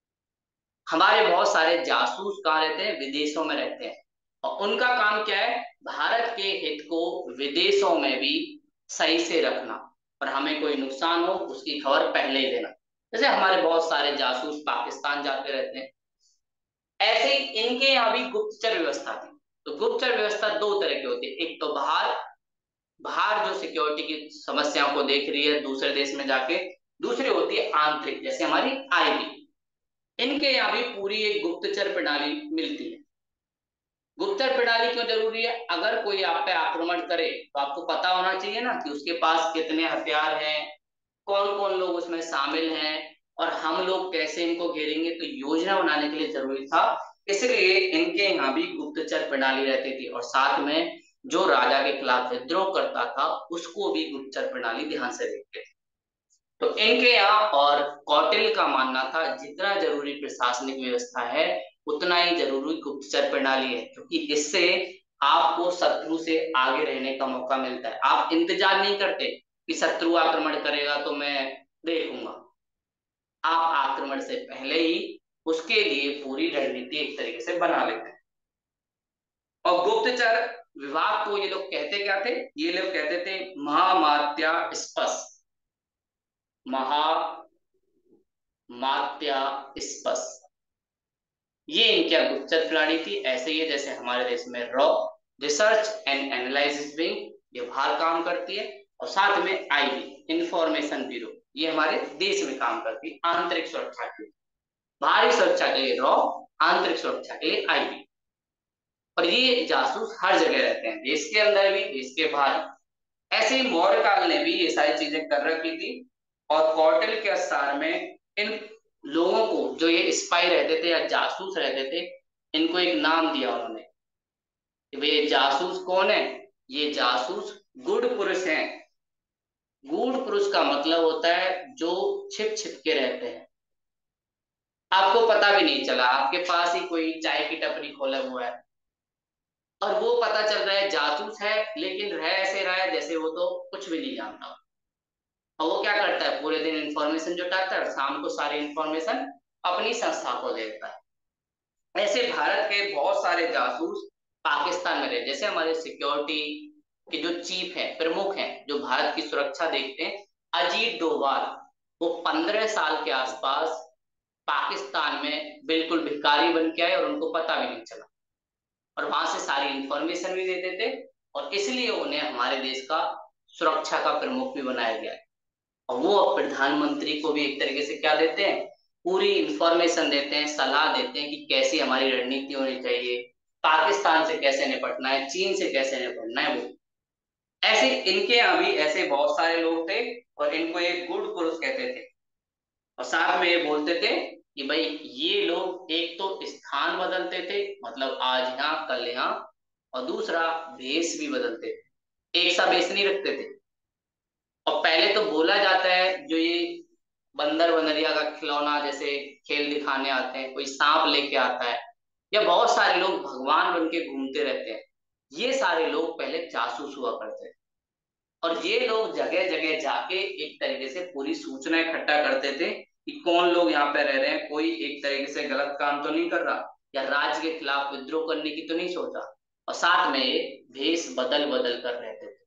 हमारे बहुत सारे जासूस कहाँ रहते हैं, विदेशों में रहते हैं, और उनका काम क्या है, भारत के हित को विदेशों में भी सही से रखना, और हमें कोई नुकसान हो उसकी खबर पहले ही देना। जैसे हमारे बहुत सारे जासूस पाकिस्तान जाते रहते हैं, ऐसे ही इनके यहाँ भी गुप्तचर व्यवस्था थी। तो गुप्तचर व्यवस्था दो तरह की होती है, एक तो बाहर बाहर जो सिक्योरिटी की समस्याओं को देख रही है दूसरे देश में जाके, दूसरी होती है आंतरिक, जैसे हमारी आईबी। इनके यहाँ भी पूरी एक गुप्तचर प्रणाली मिलती है। गुप्तचर प्रणाली क्यों जरूरी है, अगर कोई आप पे आक्रमण करे तो आपको पता होना चाहिए ना कि उसके पास कितने हथियार हैं, कौन कौन लोग उसमें शामिल हैं, और हम लोग कैसे इनको घेरेंगे। तो योजना बनाने के लिए जरूरी था, इसलिए इनके यहाँ भी गुप्तचर प्रणाली रहती थी। और साथ में जो राजा के खिलाफ विद्रोह करता था उसको भी गुप्तचर प्रणाली ध्यान से देखते थे। तो इनके यहाँ और कौटिल्य का मानना था जितना जरूरी प्रशासनिक व्यवस्था है उतना ही जरूरी गुप्तचर प्रणाली है, क्योंकि इससे आपको शत्रु से आगे रहने का मौका मिलता है। आप इंतजार नहीं करते कि शत्रु आक्रमण करेगा तो मैं देखूंगा, आप आक्रमण से पहले ही उसके लिए पूरी रणनीति एक तरीके से बना लेते हैं। और गुप्तचर विभाग को ये लोग कहते क्या थे, ये लोग कहते थे महामात्या स्पस, महामात्या स्पस। ये इनकी गुप्तचर प्रणाली थी। ऐसे ही है जैसे हमारे देश में रॉ, रिसर्च एंड एनालिसिस विंग, ये बाहर काम करती है, और साथ में आईबी, इंफॉर्मेशन ब्यूरो, ये हमारे देश में काम करती है आंतरिक सुरक्षा के लिए। बाहरी सुरक्षा के लिए रॉ, आंतरिक सुरक्षा के लिए आईबी। और ये जासूस हर जगह रहते हैं, देश के अंदर भी, देश के बाहर। ऐसे ही मौर्य काल ने भी ये सारी चीजें कर रखी थी। और कौटिल्य के अवसर में इन लोगों को, जो ये स्पाई रहते थे या जासूस रहते थे, इनको एक नाम दिया उन्होंने कि भाई ये जासूस कौन है, ये जासूस गुड़ पुरुष हैं। गुड़ पुरुष का मतलब होता है जो छिप छिप के रहते हैं, आपको पता भी नहीं चला, आपके पास ही कोई चाय की टपरी खोला हुआ है और वो पता चल रहा है जासूस है, लेकिन रह ऐसे रहा है जैसे वो तो कुछ भी नहीं जानता। और वो क्या करता है, पूरे दिन इंफॉर्मेशन जुटाता है और शाम को सारी इंफॉर्मेशन अपनी संस्था को देता है। ऐसे भारत के बहुत सारे जासूस पाकिस्तान में रहे, जैसे हमारे सिक्योरिटी के जो चीफ हैं, प्रमुख हैं, जो भारत की सुरक्षा देखते हैं, अजीत डोभाल, वो पंद्रह साल के आसपास पाकिस्तान में बिल्कुल भिखारी बन के आए और उनको पता भी नहीं चला, और वहां से सारी इंफॉर्मेशन भी देते थे, और इसलिए उन्हें हमारे देश का सुरक्षा का प्रमुख भी बनाया गया है। और वो अब प्रधानमंत्री को भी एक तरीके से क्या देते हैं, पूरी इंफॉर्मेशन देते हैं, सलाह देते हैं कि कैसी हमारी रणनीति होनी चाहिए, पाकिस्तान से कैसे निपटना है, चीन से कैसे निपटना है। वो ऐसे इनके यहाँ भी ऐसे बहुत सारे लोग थे, और इनको एक गुड पुरुष कहते थे। और साथ में ये बोलते थे कि भाई ये लोग एक तो स्थान बदलते थे, मतलब आज यहाँ कल यहाँ, और दूसरा भेष भी बदलते थे, एक सा भेष नहीं रखते थे। और पहले तो बोला जाता है जो ये बंदर बंदरिया का खिलौना जैसे खेल दिखाने आते हैं, कोई सांप लेके आता है, या बहुत सारे लोग भगवान बन के घूमते रहते हैं, ये सारे लोग पहले जासूस हुआ करते थे। और ये लोग जगह जगह जाके एक तरीके से पूरी सूचना इकट्ठा करते थे कि कौन लोग यहाँ पे रह रहे हैं, कोई एक तरीके से गलत काम तो नहीं कर रहा, या राज्य के खिलाफ विद्रोह करने की तो नहीं सोचा। और साथ में ये भेष बदल बदल कर रहते थे,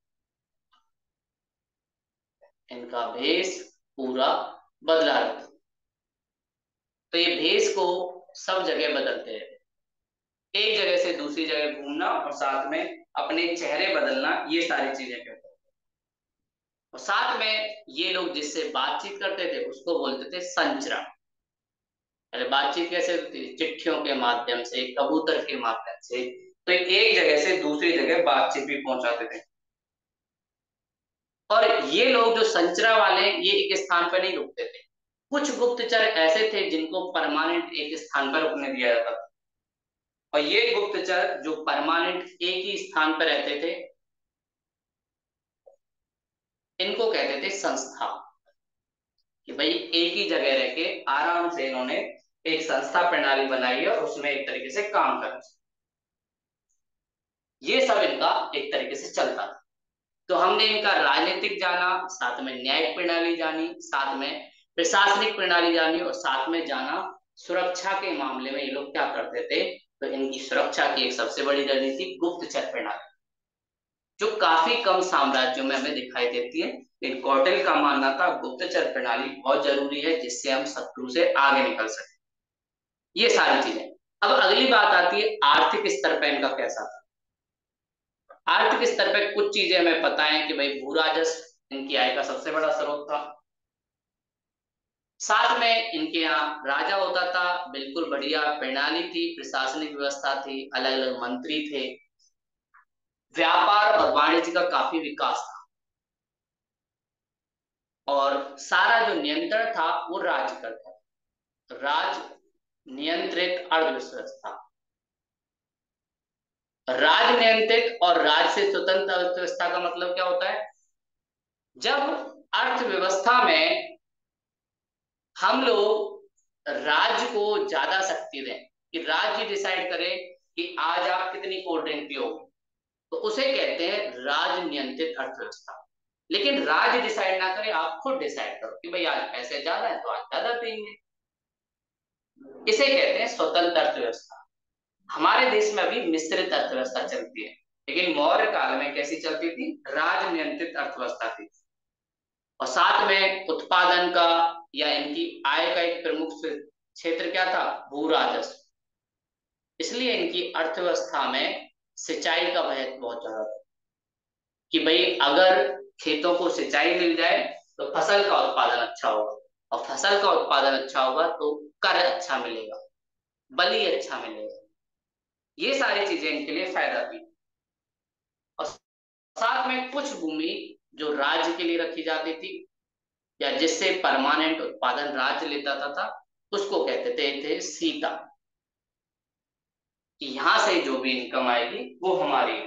इनका भेष पूरा बदला रहता था। तो ये भेष को सब जगह बदलते रहते, एक जगह से दूसरी जगह घूमना और साथ में अपने चेहरे बदलना, ये सारी चीजें करते थे। और साथ में ये लोग जिससे बातचीत करते थे उसको बोलते थे संचरण। अरे बातचीत कैसे होती थी, चिट्ठियों के माध्यम से, कबूतर के माध्यम से, तो एक जगह से दूसरी जगह बातचीत भी पहुंचाते थे। और ये लोग जो संचरा वाले, ये एक स्थान पर नहीं रुकते थे, कुछ गुप्तचर ऐसे थे जिनको परमानेंट एक स्थान पर रुकने दिया जाता था। और ये गुप्तचर जो परमानेंट एक ही स्थान पर रहते थे, इनको कहते थे संस्था। कि भाई एक ही जगह रह के आराम से इन्होंने एक संस्था प्रणाली बनाई है और उसमें एक तरीके से काम करना, ये सब इनका एक तरीके से चलता था। तो हमने इनका राजनीतिक जाना, साथ में न्यायिक प्रणाली जानी, साथ में प्रशासनिक प्रणाली जानी, और साथ में जाना सुरक्षा के मामले में ये लोग क्या करते थे। तो इनकी सुरक्षा की एक सबसे बड़ी रणनीति गुप्तचर प्रणाली, जो काफी कम साम्राज्यों में हमें दिखाई देती है। लेकिन कौटिल्य का मानना था गुप्तचर प्रणाली बहुत जरूरी है, जिससे हम शत्रु से आगे निकल सके। ये सारी चीजें। अब अगली बात आती है आर्थिक स्तर पर इनका कैसा था। आर्थिक स्तर पर कुछ चीजें हमें पता है कि भाई भू राजस्व इनकी आय का सबसे बड़ा स्रोत था। साथ में इनके यहाँ राजा होता था, बिल्कुल बढ़िया प्रणाली थी, प्रशासनिक व्यवस्था थी, अलग अलग मंत्री थे, व्यापार और वाणिज्य का काफी विकास था, और सारा जो नियंत्रण था वो राज्य का था, राज नियंत्रित अर्थव्यवस्था। राज नियंत्रित और राज्य से स्वतंत्र अर्थव्यवस्था का मतलब क्या होता है, जब अर्थव्यवस्था में हम लोग राज्य को ज्यादा शक्ति दें, कि राज्य डिसाइड करे कि आज आप कितनी कोल्ड ड्रिंक पियोगे, तो उसे कहते हैं राज नियंत्रित अर्थव्यवस्था। लेकिन राज्य डिसाइड ना करे, आप खुद डिसाइड करो कि भाई आज पैसे ज्यादा है तो आज ज्यादा पियेंगे, इसे कहते हैं स्वतंत्र अर्थव्यवस्था। हमारे देश में अभी मिश्रित अर्थव्यवस्था चलती है, लेकिन मौर्य काल में कैसी चलती थी, राज नियंत्रित अर्थव्यवस्था थी। और साथ में उत्पादन का या इनकी आय का एक प्रमुख क्षेत्र क्या था, भू राजस्व। इसलिए इनकी अर्थव्यवस्था में सिंचाई का महत्व बहुत ज्यादा था कि भाई अगर खेतों को सिंचाई मिल जाए तो फसल का उत्पादन अच्छा होगा, और फसल का उत्पादन अच्छा होगा तो कर अच्छा मिलेगा, बलि अच्छा मिलेगा। ये सारी चीजें इनके लिए फायदा थी। और साथ में कुछ भूमि जो राज्य के लिए रखी जाती थी या जिससे परमानेंट उत्पादन राज्य लेता था, था उसको कहते थे थे सीता, कि यहां से जो भी इनकम आएगी वो हमारी।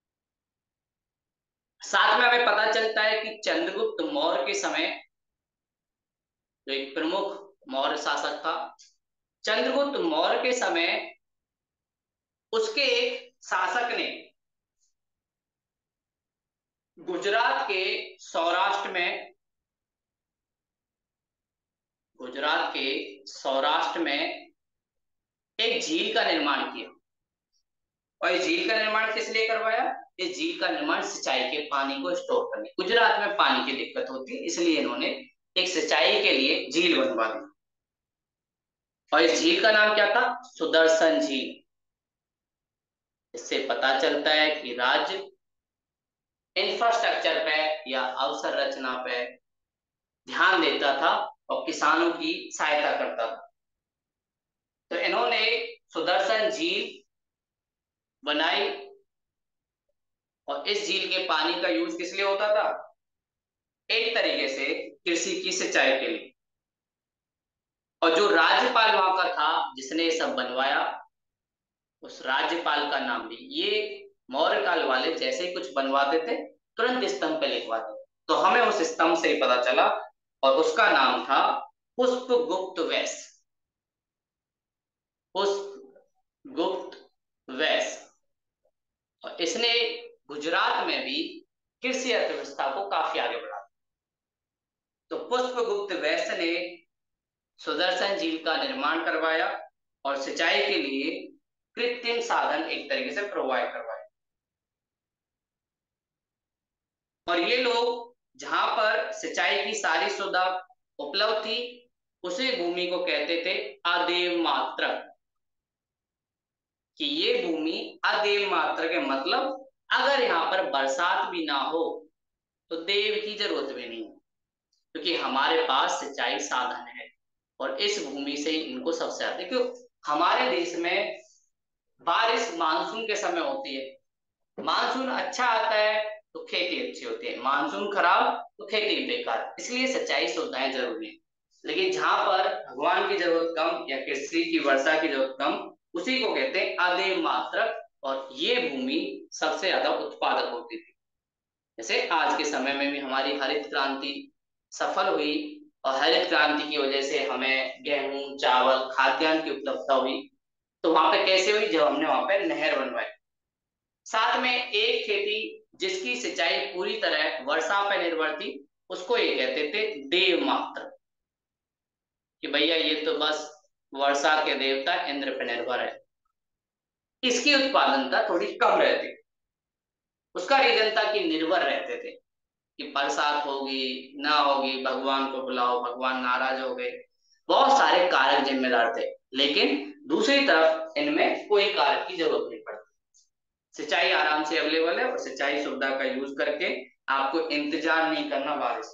साथ में हमें पता चलता है कि चंद्रगुप्त मौर्य के समय जो एक प्रमुख मौर्य शासक था, चंद्रगुप्त मौर्य के समय उसके एक शासक ने गुजरात के सौराष्ट्र में गुजरात के सौराष्ट्र में एक झील का निर्माण किया। और इस झील का निर्माण किस लिए करवाया, इस झील का निर्माण सिंचाई के पानी को स्टोर करने, गुजरात में पानी की दिक्कत होती है इसलिए इन्होंने एक सिंचाई के लिए झील बनवा दी। और इस झील का नाम क्या था, सुदर्शन झील। इससे पता चलता है कि राज्य इंफ्रास्ट्रक्चर पे या अवसंरचना पे ध्यान देता था और किसानों की सहायता करता था। तो इन्होंने सुदर्शन झील बनाई, और इस झील के पानी का यूज किस लिए होता था, एक तरीके से कृषि की सिंचाई के लिए। और जो राज्यपाल वहां का था जिसने ये सब बनवाया, उस राज्यपाल का नाम भी, ये मौर्य काल वाले जैसे ही कुछ बनवाते थे तुरंत स्तंभ पे लिखवाते थे, तो हमें उस स्तंभ से ही पता चला, और उसका नाम था पुष्पगुप्त वैश्य। पुष्पगुप्त वैश्य। और इसने गुजरात में भी कृषि अर्थव्यवस्था को काफी आगे बढ़ा। तो पुष्पगुप्त वैश्य ने सुदर्शन झील का निर्माण करवाया और सिंचाई के लिए कृत्रिम साधन एक तरीके से प्रोवाइड करवाए। और ये लोग जहां पर सिंचाई की सारी सुविधा उपलब्ध थी, उसे भूमि को कहते थे अदेव मात्रक, कि ये भूमि अदेव मात्रक है, मतलब अगर यहाँ पर बरसात भी ना हो तो देव की जरूरत भी नहीं है, क्योंकि हमारे पास सिंचाई साधन है और इस भूमि से इनको सबसे आते। क्योंकि हमारे देश में बारिश मानसून के समय होती है, मानसून अच्छा आता है तो खेती अच्छी होती है, मानसून खराब तो खेती बेकार, इसलिए सिंचाई सुविधाएं जरूरी है। लेकिन जहां पर भगवान की जरूरत कम या कृषि की वर्षा की जरूरत कम, उसी को कहते हैं अदेव मात्रक, और ये भूमि सबसे ज्यादा उत्पादक होती थी। जैसे आज के समय में भी हमारी हरित क्रांति सफल हुई, और हरित क्रांति की वजह से हमें गेहूं चावल खाद्यान्न की उपलब्धता हुई, तो वहां पे कैसे हुई, जब हमने वहां पे नहर बनवाई। साथ में एक खेती जिसकी सिंचाई पूरी तरह वर्षा पर निर्भर थी, उसको ये कहते थे देव मात्र, कि भैया ये तो बस वर्षा के देवता इंद्र पर निर्भर है। इसकी उत्पादनता थोड़ी कम रहती, उसका रीजन था कि निर्भर रहते थे कि बरसात होगी ना होगी, भगवान को बुलाओ भगवान नाराज हो गए, बहुत सारे कारक जिम्मेदार थे। लेकिन दूसरी तरफ इनमें कोई कारक की जरूरत नहीं पड़ती, सिंचाई आराम से अवेलेबल है, और सिंचाई सुविधा का यूज करके आपको इंतजार नहीं करना बारिश।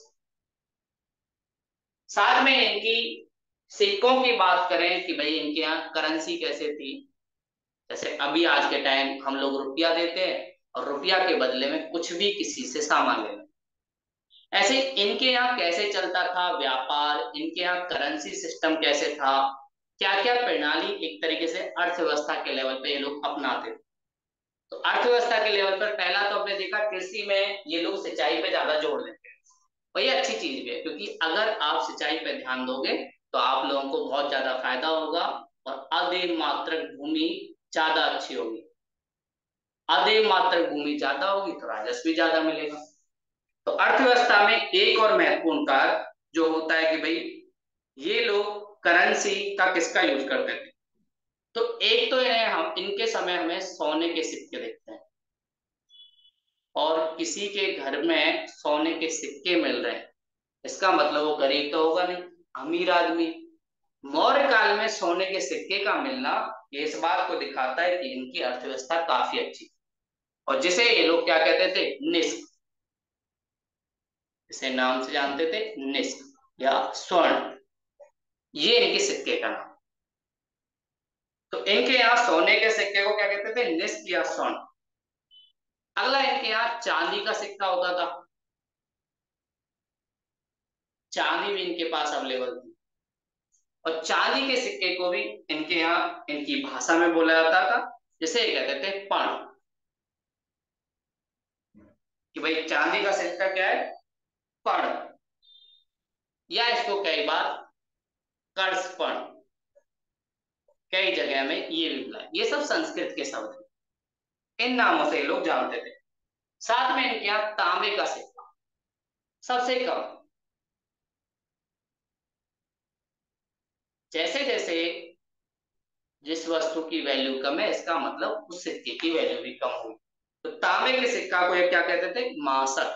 साथ में इनकी सिक्कों की बात करें कि भाई इनके यहाँ करेंसी कैसे थी, जैसे अभी आज के टाइम हम लोग रुपया देते हैं और रुपया के बदले में कुछ भी किसी से सामान लेते हैं, ऐसे इनके यहाँ कैसे चलता था व्यापार, इनके यहाँ करेंसी सिस्टम कैसे था, क्या क्या प्रणाली एक तरीके से अर्थव्यवस्था के लेवल पे ये लोग अपनाते थे। तो अर्थव्यवस्था के लेवल पर पहला तो हमने देखा कृषि में ये लोग सिंचाई पे ज्यादा जोर देते हैं, और ये अच्छी चीज भी है, क्योंकि अगर आप सिंचाई पे ध्यान दोगे तो आप लोगों को बहुत ज्यादा फायदा होगा, और अदेव मात्रक भूमि ज्यादा अच्छी होगी। अदेव मात्रक भूमि ज्यादा होगी तो राजस्व भी ज्यादा मिलेगा। तो अर्थव्यवस्था में एक और महत्वपूर्ण कारक जो होता है कि भाई ये लोग करेंसी का किसका यूज करते थे, तो एक तो है हम इनके समय हमें सोने के सिक्के देखते हैं, और किसी के घर में सोने के सिक्के मिल रहे हैं, इसका मतलब वो गरीब तो होगा नहीं, अमीर आदमी। मौर्य काल में सोने के सिक्के का मिलना ये इस बात को दिखाता है कि इनकी अर्थव्यवस्था काफी अच्छी, और जिसे ये लोग क्या कहते थे, निस्क, इसे नाम से जानते थे, निस्क या स्वर्ण, ये इनके सिक्के का नाम। तो इनके यहाँ सोने के सिक्के को क्या कहते थे, निस्क या स्वर्ण। अगला इनके यहाँ चांदी का सिक्का होता था, चांदी भी इनके पास अवेलेबल थी, और चांदी के सिक्के को भी इनके यहाँ इनकी भाषा में बोला जाता था, जिसे ये कहते थे पण, कि भाई चांदी का सिक्का क्या है, पण, या इसको कई बार कर्ज पण, कई जगह में ये भी बुलाया, ये सब संस्कृत के शब्द हैं, इन नामों से लोग जानते थे। साथ में इनके यहाँ तांबे का सिक्का सबसे कम, जैसे जैसे जिस वस्तु की वैल्यू कम है, इसका मतलब उस सिक्के की वैल्यू भी कम हुई। तो तांबे के सिक्का को ये क्या कहते थे, मासक,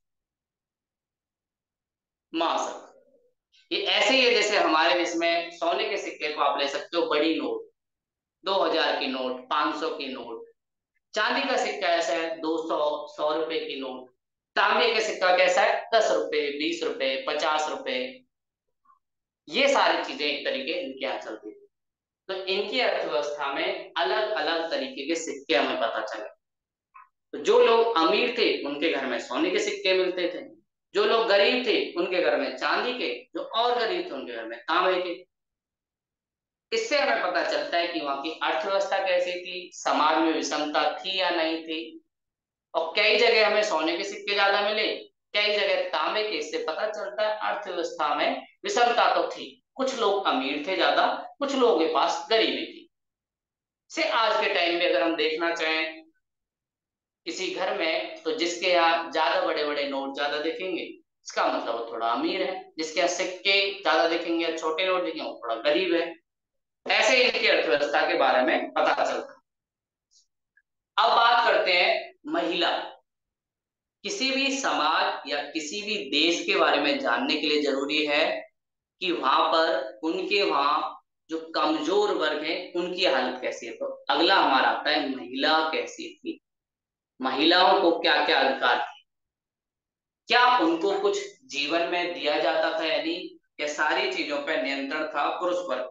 मासक। ये ऐसे ही है जैसे हमारे इसमें सोने के सिक्के को आप ले सकते हो बड़ी नोट, दो हजार की नोट, पांच सौ की नोट। चांदी का सिक्का ऐसा है, दो सौ, सौ रुपए की नोट। तांबे का सिक्का कैसा है, दस रुपए, बीस रुपए, पचास रुपए। ये सारी चीजें एक तरीके इनके यहाँ चलती थी। तो इनकी अर्थव्यवस्था में अलग अलग तरीके के सिक्के हमें पता चले। तो जो लोग अमीर थे उनके घर में सोने के सिक्के मिलते थे, जो लोग गरीब थे उनके घर में चांदी के, जो और गरीब थे उनके घर में तांबे के। इससे हमें पता चलता है कि वहां की अर्थव्यवस्था कैसी थी, समाज में विषमता थी या नहीं थी। और कई जगह हमें सोने के सिक्के ज्यादा मिले, कई जगह तांबे के, इससे पता चलता है अर्थव्यवस्था में विषमता तो थी, कुछ लोग अमीर थे ज्यादा, कुछ लोगों के पास गरीबी थी। से आज के टाइम में अगर हम देखना चाहें किसी घर में, तो जिसके यहाँ ज्यादा बड़े बड़े नोट ज्यादा दिखेंगे, इसका मतलब वो थोड़ा अमीर है, जिसके यहाँ सिक्के ज्यादा दिखेंगे, छोटे नोट दिखेंगे, वो थोड़ा गरीब है। ऐसे इनकी अर्थव्यवस्था के बारे में पता चलता है। अब बात करते हैं महिला। किसी भी समाज या किसी भी देश के बारे में जानने के लिए जरूरी है कि वहां पर उनके वहां जो कमजोर वर्ग है उनकी हालत कैसी है। तो अगला हमारा आता है महिला कैसी थी, महिलाओं को क्या क्या अधिकार थे, क्या उनको कुछ जीवन में दिया जाता था या नहीं, या सारी चीजों पर नियंत्रण था पुरुष वर्ग।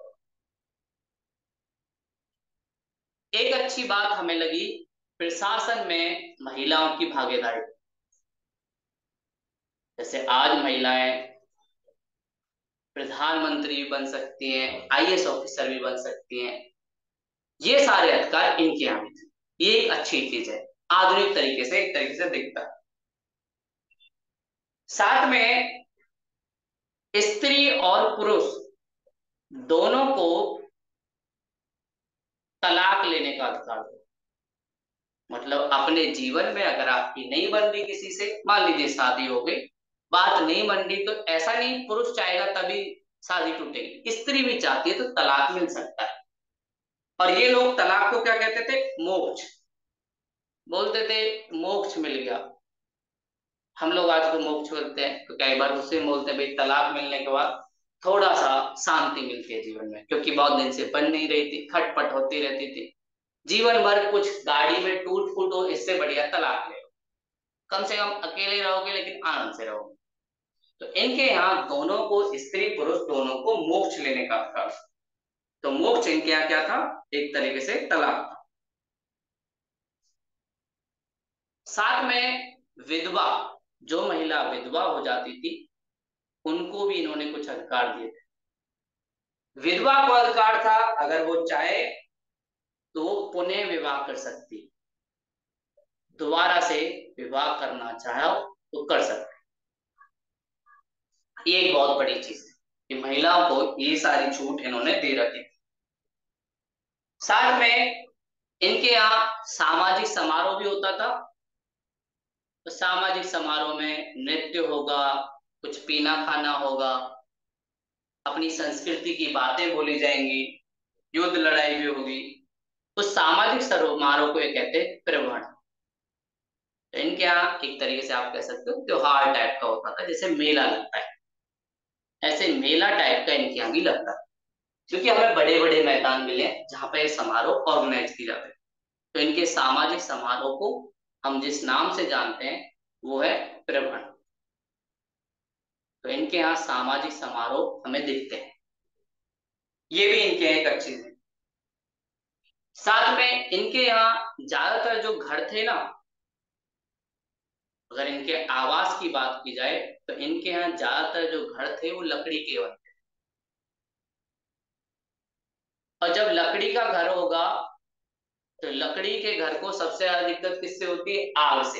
एक अच्छी बात हमें लगी प्रशासन में महिलाओं की भागीदारी। जैसे आज महिलाएं प्रधानमंत्री भी बन सकती हैं, आईएएस ऑफिसर भी बन सकती हैं, ये सारे अधिकार इनके यहाँ भी थे। ये एक अच्छी चीज है, आधुनिक तरीके से एक तरीके से दिखता है। साथ में स्त्री और पुरुष दोनों को तलाक लेने का अधिकार है। मतलब अपने जीवन में अगर आपकी नहीं बन रही किसी से, मान लीजिए शादी हो गई, बात नहीं बन रही, तो ऐसा नहीं पुरुष चाहेगा तभी शादी टूटेगी, स्त्री भी चाहती है तो तलाक मिल सकता है। और ये लोग तलाक को क्या कहते थे, मोक्ष बोलते थे, मोक्ष मिल गया। हम लोग आज को मोक्ष बोलते हैं, तो कई बार उससे बोलते हैं भाई तलाक मिलने के बाद थोड़ा सा शांति मिलती है जीवन में, क्योंकि बहुत दिन से बन नहीं रही थी, खटपट होती रहती थी, जीवन भर कुछ गाड़ी में टूट फूट हो, इससे बढ़िया तलाक ले लो, कम से कम अकेले रहोगे लेकिन आनंद से रहोगे। तो इनके यहाँ दोनों को, स्त्री पुरुष दोनों को मोक्ष लेने का अधिकार। तो मोक्ष इनके यहाँ क्या था, एक तरीके से तलाक था। साथ में विधवा, जो महिला विधवा हो जाती थी उनको भी इन्होंने कुछ अधिकार दिए थे। विधवा को अधिकार था अगर वो चाहे तो वो पुनः विवाह कर सकती, दोबारा से विवाह करना चाहो तो कर सकते। ये एक बहुत बड़ी चीज है कि महिलाओं को ये सारी छूट इन्होंने दे रखी। साथ में इनके यहाँ सामाजिक समारोह भी होता था। तो सामाजिक समारोह में नृत्य होगा, कुछ पीना खाना होगा, अपनी संस्कृति की बातें बोली जाएंगी, युद्ध लड़ाई भी होगी। उस सामाजिक समारोह को ये कहते हैं प्रवण। तो इनके यहाँ एक तरीके से आप कह सकते हो त्योहार टाइप का होता था, जैसे मेला लगता है, ऐसे मेला टाइप का इनके यहाँ भी लगता है, क्योंकि हमें बड़े बड़े मैदान मिले हैं जहाँ पे समारोह ऑर्गेनाइज किए जाते हैं। तो इनके सामाजिक समारोह को हम जिस नाम से जानते हैं वो है प्रभण। तो इनके यहाँ सामाजिक समारोह हमें दिखते हैं, ये भी इनके यहाँ एक अच्छी चीज है। साथ में इनके यहाँ ज्यादातर जो घर थे ना, अगर इनके आवास की बात की जाए तो इनके यहाँ ज्यादातर जो घर थे वो लकड़ी के बनते। और जब लकड़ी का घर होगा तो लकड़ी के घर को सबसे ज्यादा दिक्कत किससे होती है? आग से।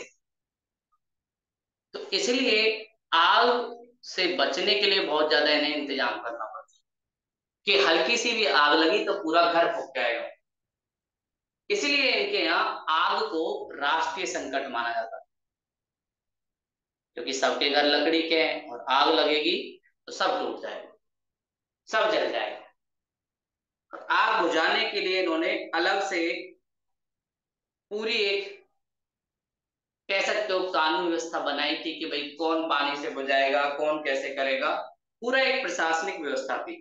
तो इसलिए आग से बचने के लिए बहुत ज्यादा इन्हें इंतजाम करना पड़ता है कि हल्की सी भी आग लगी तो पूरा घर फूक जाएगा। इसलिए इनके यहाँ आग को राष्ट्रीय संकट माना जाता है, क्योंकि सबके घर लकड़ी के हैं और आग लगेगी तो सब टूट जाएगा, सब जल जाएगा। और आग बुझाने के लिए इन्होंने अलग से पूरी एक, कह सकते हो, कानून व्यवस्था बनाई थी कि भाई कौन पानी से बुझाएगा, कौन कैसे करेगा, पूरा एक प्रशासनिक व्यवस्था थी।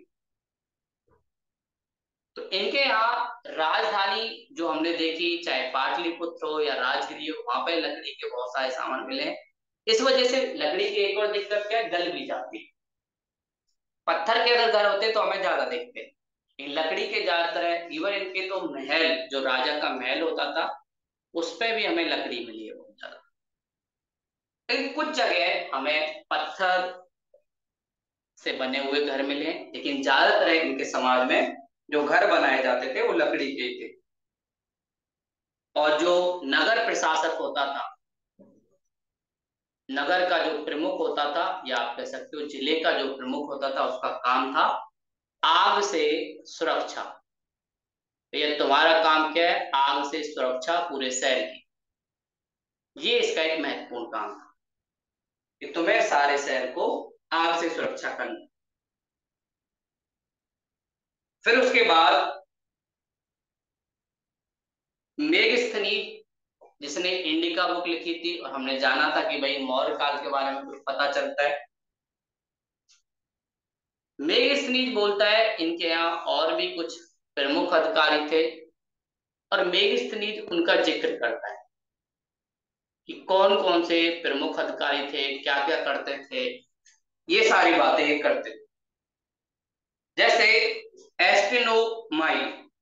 तो इनके यहाँ राजधानी जो हमने देखी, चाहे पाटलिपुत्र हो या राजगिरी हो, वहां पे लकड़ी के बहुत सारे सामान मिले हैं। इस वजह से लकड़ी की एक और दिक्कत क्या है? गल भी जाती है। पत्थर के अगर घर होते तो हमें ज्यादा देखते हैं, लेकिन लकड़ी के ज्यादातर है। इवन इनके तो महल, जो राजा का महल होता था, उस पे भी हमें लकड़ी मिली है बहुत ज्यादा। लेकिन कुछ जगह हमें पत्थर से बने हुए घर मिले, लेकिन ज्यादातर इनके समाज में जो घर बनाए जाते थे वो लकड़ी के थे। और जो नगर प्रशासक होता था, नगर का जो प्रमुख होता था, या आप कह सकते हो जिले का जो प्रमुख होता था, उसका काम था आग से सुरक्षा। तो ये तुम्हारा काम क्या है? आग से सुरक्षा पूरे शहर की। ये इसका एक महत्वपूर्ण काम था कि तुम्हें सारे शहर को आग से सुरक्षा करना। फिर उसके बाद मेगस्थनीज, जिसने इंडिका बुक लिखी थी, और हमने जाना था कि भाई मौर्य काल के बारे में कुछ पता चलता है। मेगस्थनीज बोलता है इनके यहाँ और भी कुछ प्रमुख अधिकारी थे, और मेगस्थनीज उनका जिक्र करता है कि कौन कौन से प्रमुख अधिकारी थे, क्या क्या करते थे, ये सारी बातें ये करते थे। जैसे एस्ट्रोनोमाई,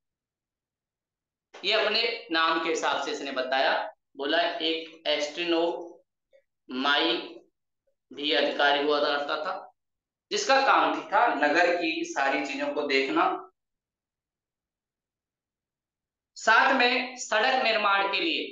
ये अपने नाम के हिसाब से इसने बताया, बोला एक एस्ट्रोनोमाई भी अधिकारी हुआ करता था, जिसका काम था नगर की सारी चीजों को देखना। साथ में सड़क निर्माण के लिए,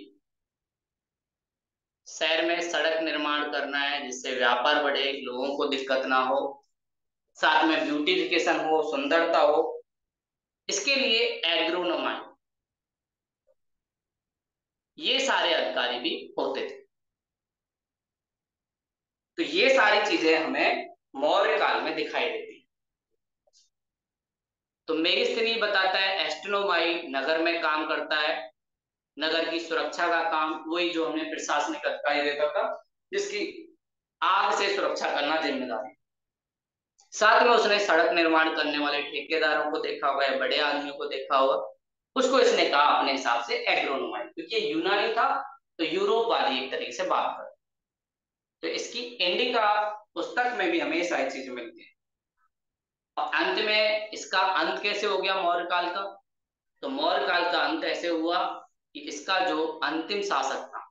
शहर में सड़क निर्माण करना है जिससे व्यापार बढ़े, लोगों को दिक्कत ना हो, साथ में ब्यूटिफिकेशन हो, सुंदरता हो, इसके लिए एग्रोनोमाई, ये सारे अधिकारी भी होते थे। तो ये सारी चीजें हमें मौर्य काल में दिखाई देती। तो मेगस्थनी बताता है एस्ट्रोनोमाई नगर में काम करता है, नगर की सुरक्षा का काम, वही जो हमें प्रशासनिक अधिकारी देता था, जिसकी आग से सुरक्षा करना जिम्मेदारी। साथ में उसने सड़क निर्माण करने वाले ठेकेदारों को देखा होगा या बड़े आदमियों को देखा होगा, उसको इसने कहा अपने हिसाब से एग्रोनोमाई, क्योंकि ये यूनानी था तो यूरोप वाली एक तरीके से बात कर। तो इसकी इंडिका पुस्तक में भी हमें सारी चीजें मिलती है। और अंत में इसका अंत कैसे हो गया मौर्य काल का? तो मौर्य काल का अंत ऐसे हुआ कि इसका जो अंतिम शासक था,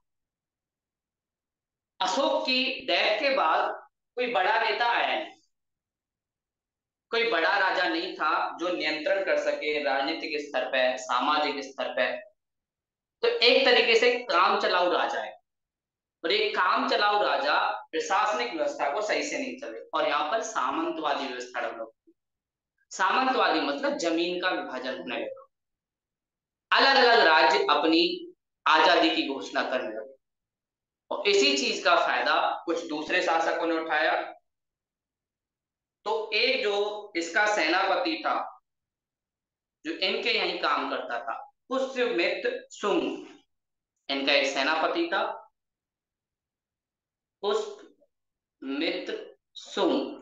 अशोक की डेथ के बाद कोई बड़ा नेता आया नहीं, कोई बड़ा राजा नहीं था जो नियंत्रण कर सके राजनीतिक स्तर पर, सामाजिक स्तर पर। तो एक तरीके से काम चलाऊ राजा है, और एक काम चलाऊ राजा प्रशासनिक व्यवस्था को सही से नहीं चले, और यहाँ पर सामंतवादी व्यवस्था डेवलप। सामंतवादी मतलब जमीन का विभाजन होने लगा, अलग अलग राज्य अपनी आजादी की घोषणा करने लगे, और इसी चीज का फायदा कुछ दूसरे शासकों ने उठाया। तो एक जो इसका सेनापति था, जो इनके यहीं काम करता था, पुष्यमित्र सुंग, इनका एक सेनापति था। पुष्प, मित्र, सुंग।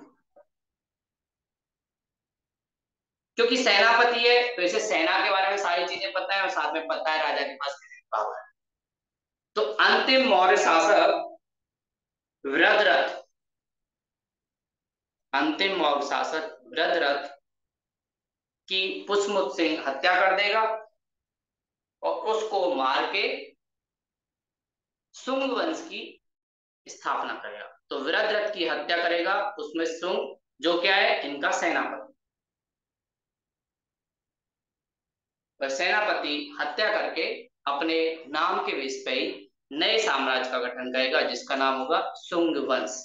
क्योंकि सेनापति है तो इसे सेना के बारे में सारी चीजें पता है और साथ में पता है राजा के पास कितनी पावर है। तो अंतिम मौर्य शासक वृद्धरथ, अंतिम मौर्य शासक वृद्धरथ की पुष्पमुत सिंह हत्या कर देगा और उसको मार के सुंग वंश की स्थापना करेगा। तो वृद्धरथ की हत्या करेगा उसमें सुंग, जो क्या है इनका सेनापति। वह सेनापति हत्या करके अपने नाम के बेस पे ही नए साम्राज्य का गठन करेगा जिसका नाम होगा सुंग वंश।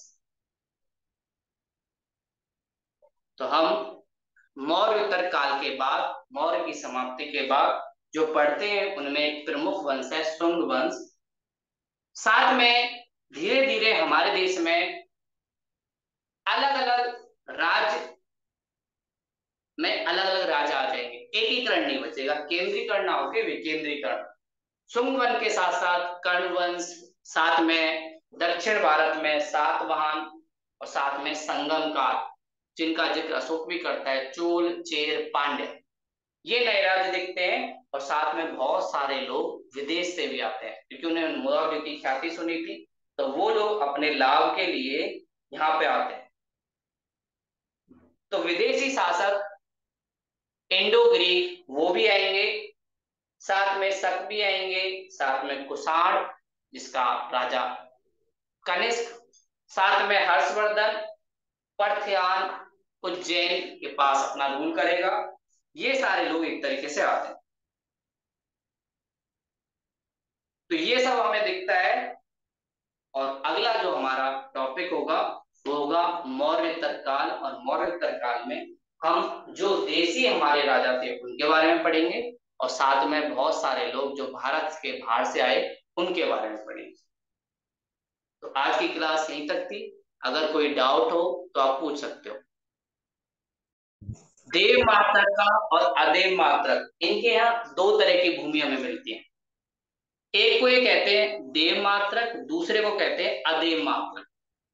तो हम मौर्य उत्तर काल के बाद, मौर्य की समाप्ति के बाद जो पढ़ते हैं उनमें एक प्रमुख वंश है सुंग वंश। साथ में धीरे धीरे हमारे देश में अलग अलग राज्य में अलग अलग राजा आ जाएंगे, एकीकरण नहीं बचेगा, केंद्रीकरण ना होकर विकेंद्रीकरण। सुंग वंश के साथ साथ कर्ण वंश, साथ में दक्षिण भारत में सातवाहन और साथ में संगम काल, जिनका जिक्र अशोक भी करता है, चोल, चेर, पांड्य, ये नए राज्य दिखते हैं। और साथ में बहुत सारे लोग विदेश से भी आते हैं क्योंकि उन्हें मौर्य की ख्याति सुनी थी, तो वो लोग अपने लाभ के लिए यहाँ पे आते हैं। तो विदेशी शासक इंडो ग्रीक वो भी आएंगे, साथ में शक भी आएंगे, साथ में कुषाण जिसका राजा कनिष्क, साथ में हर्षवर्धन पार्थियान उज्जैन के पास अपना रूल करेगा। ये सारे लोग एक तरीके से आते हैं। तो ये सब हमें दिखता है। और अगला जो हमारा टॉपिक होगा वो होगा मौर्योत्तर काल। और मौर्योत्तर काल में हम जो देशी हमारे राजा थे उनके बारे में पढ़ेंगे और साथ में बहुत सारे लोग जो भारत के बाहर से आए उनके बारे में पढ़ेंगे। तो आज की क्लास यहीं तक थी। अगर कोई डाउट हो तो आप पूछ सकते हो। देव मात्रक का और अदेव मात्रक, इनके यहाँ दो तरह की भूमि हमें मिलती है। एक को ये कहते हैं देव मात्रक, दूसरे को कहते हैं अदेव मात्रक।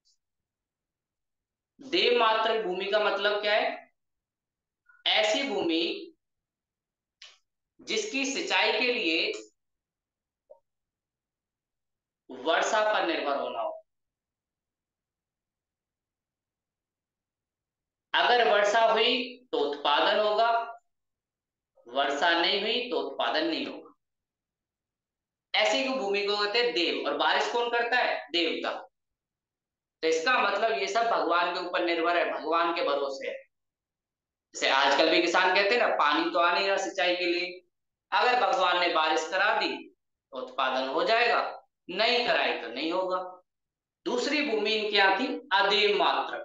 देव मात्रक भूमि का मतलब क्या है? ऐसी भूमि जिसकी सिंचाई के लिए वर्षा पर निर्भर होना हो। अगर वर्षा हुई तो उत्पादन होगा, वर्षा नहीं हुई तो उत्पादन नहीं होगा। ऐसी की भूमि को कहते हैं देव। और बारिश कौन करता है? देवता। तो इसका मतलब ये सब भगवान के ऊपर निर्भर है, भगवान के भरोसे है। जैसे आजकल भी किसान कहते हैं ना, पानी तो आ नहीं रहा सिंचाई के लिए, अगर भगवान ने बारिश करा दी तो उत्पादन हो जाएगा, नहीं कराई तो नहीं होगा। दूसरी भूमि इनकी यहाँ थी अदेव मात्रक।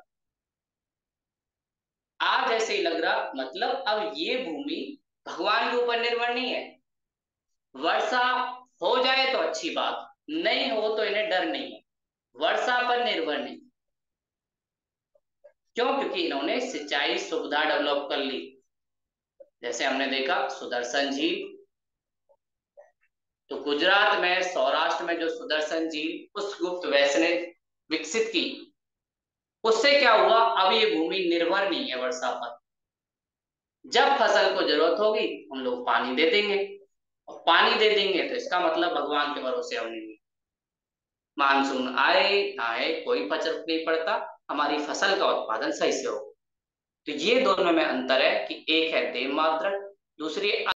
आज ऐसे ही लग रहा, मतलब अब ये भूमि भगवान के ऊपर निर्भर नहीं है। वर्षा हो जाए तो अच्छी बात, नहीं हो तो इन्हें डर नहीं है, वर्षा पर निर्भर नहीं। क्यों? क्योंकि इन्होंने सिंचाई सुविधा डेवलप कर ली। जैसे हमने देखा सुदर्शन झील, तो गुजरात में, सौराष्ट्र में जो सुदर्शन झील उस गुप्त वैश्य ने विकसित की, उससे क्या हुआ, अब ये भूमि निर्भर नहीं है वर्षा पर। जब फसल को जरूरत होगी हम लोग पानी दे देंगे, और पानी दे देंगे तो इसका मतलब भगवान के भरोसे हम नहीं। मानसून आए ना आए कोई फर्क नहीं पड़ता, हमारी फसल का उत्पादन सही से हो। तो ये दोनों में अंतर है कि एक है देव मात्रक, दूसरी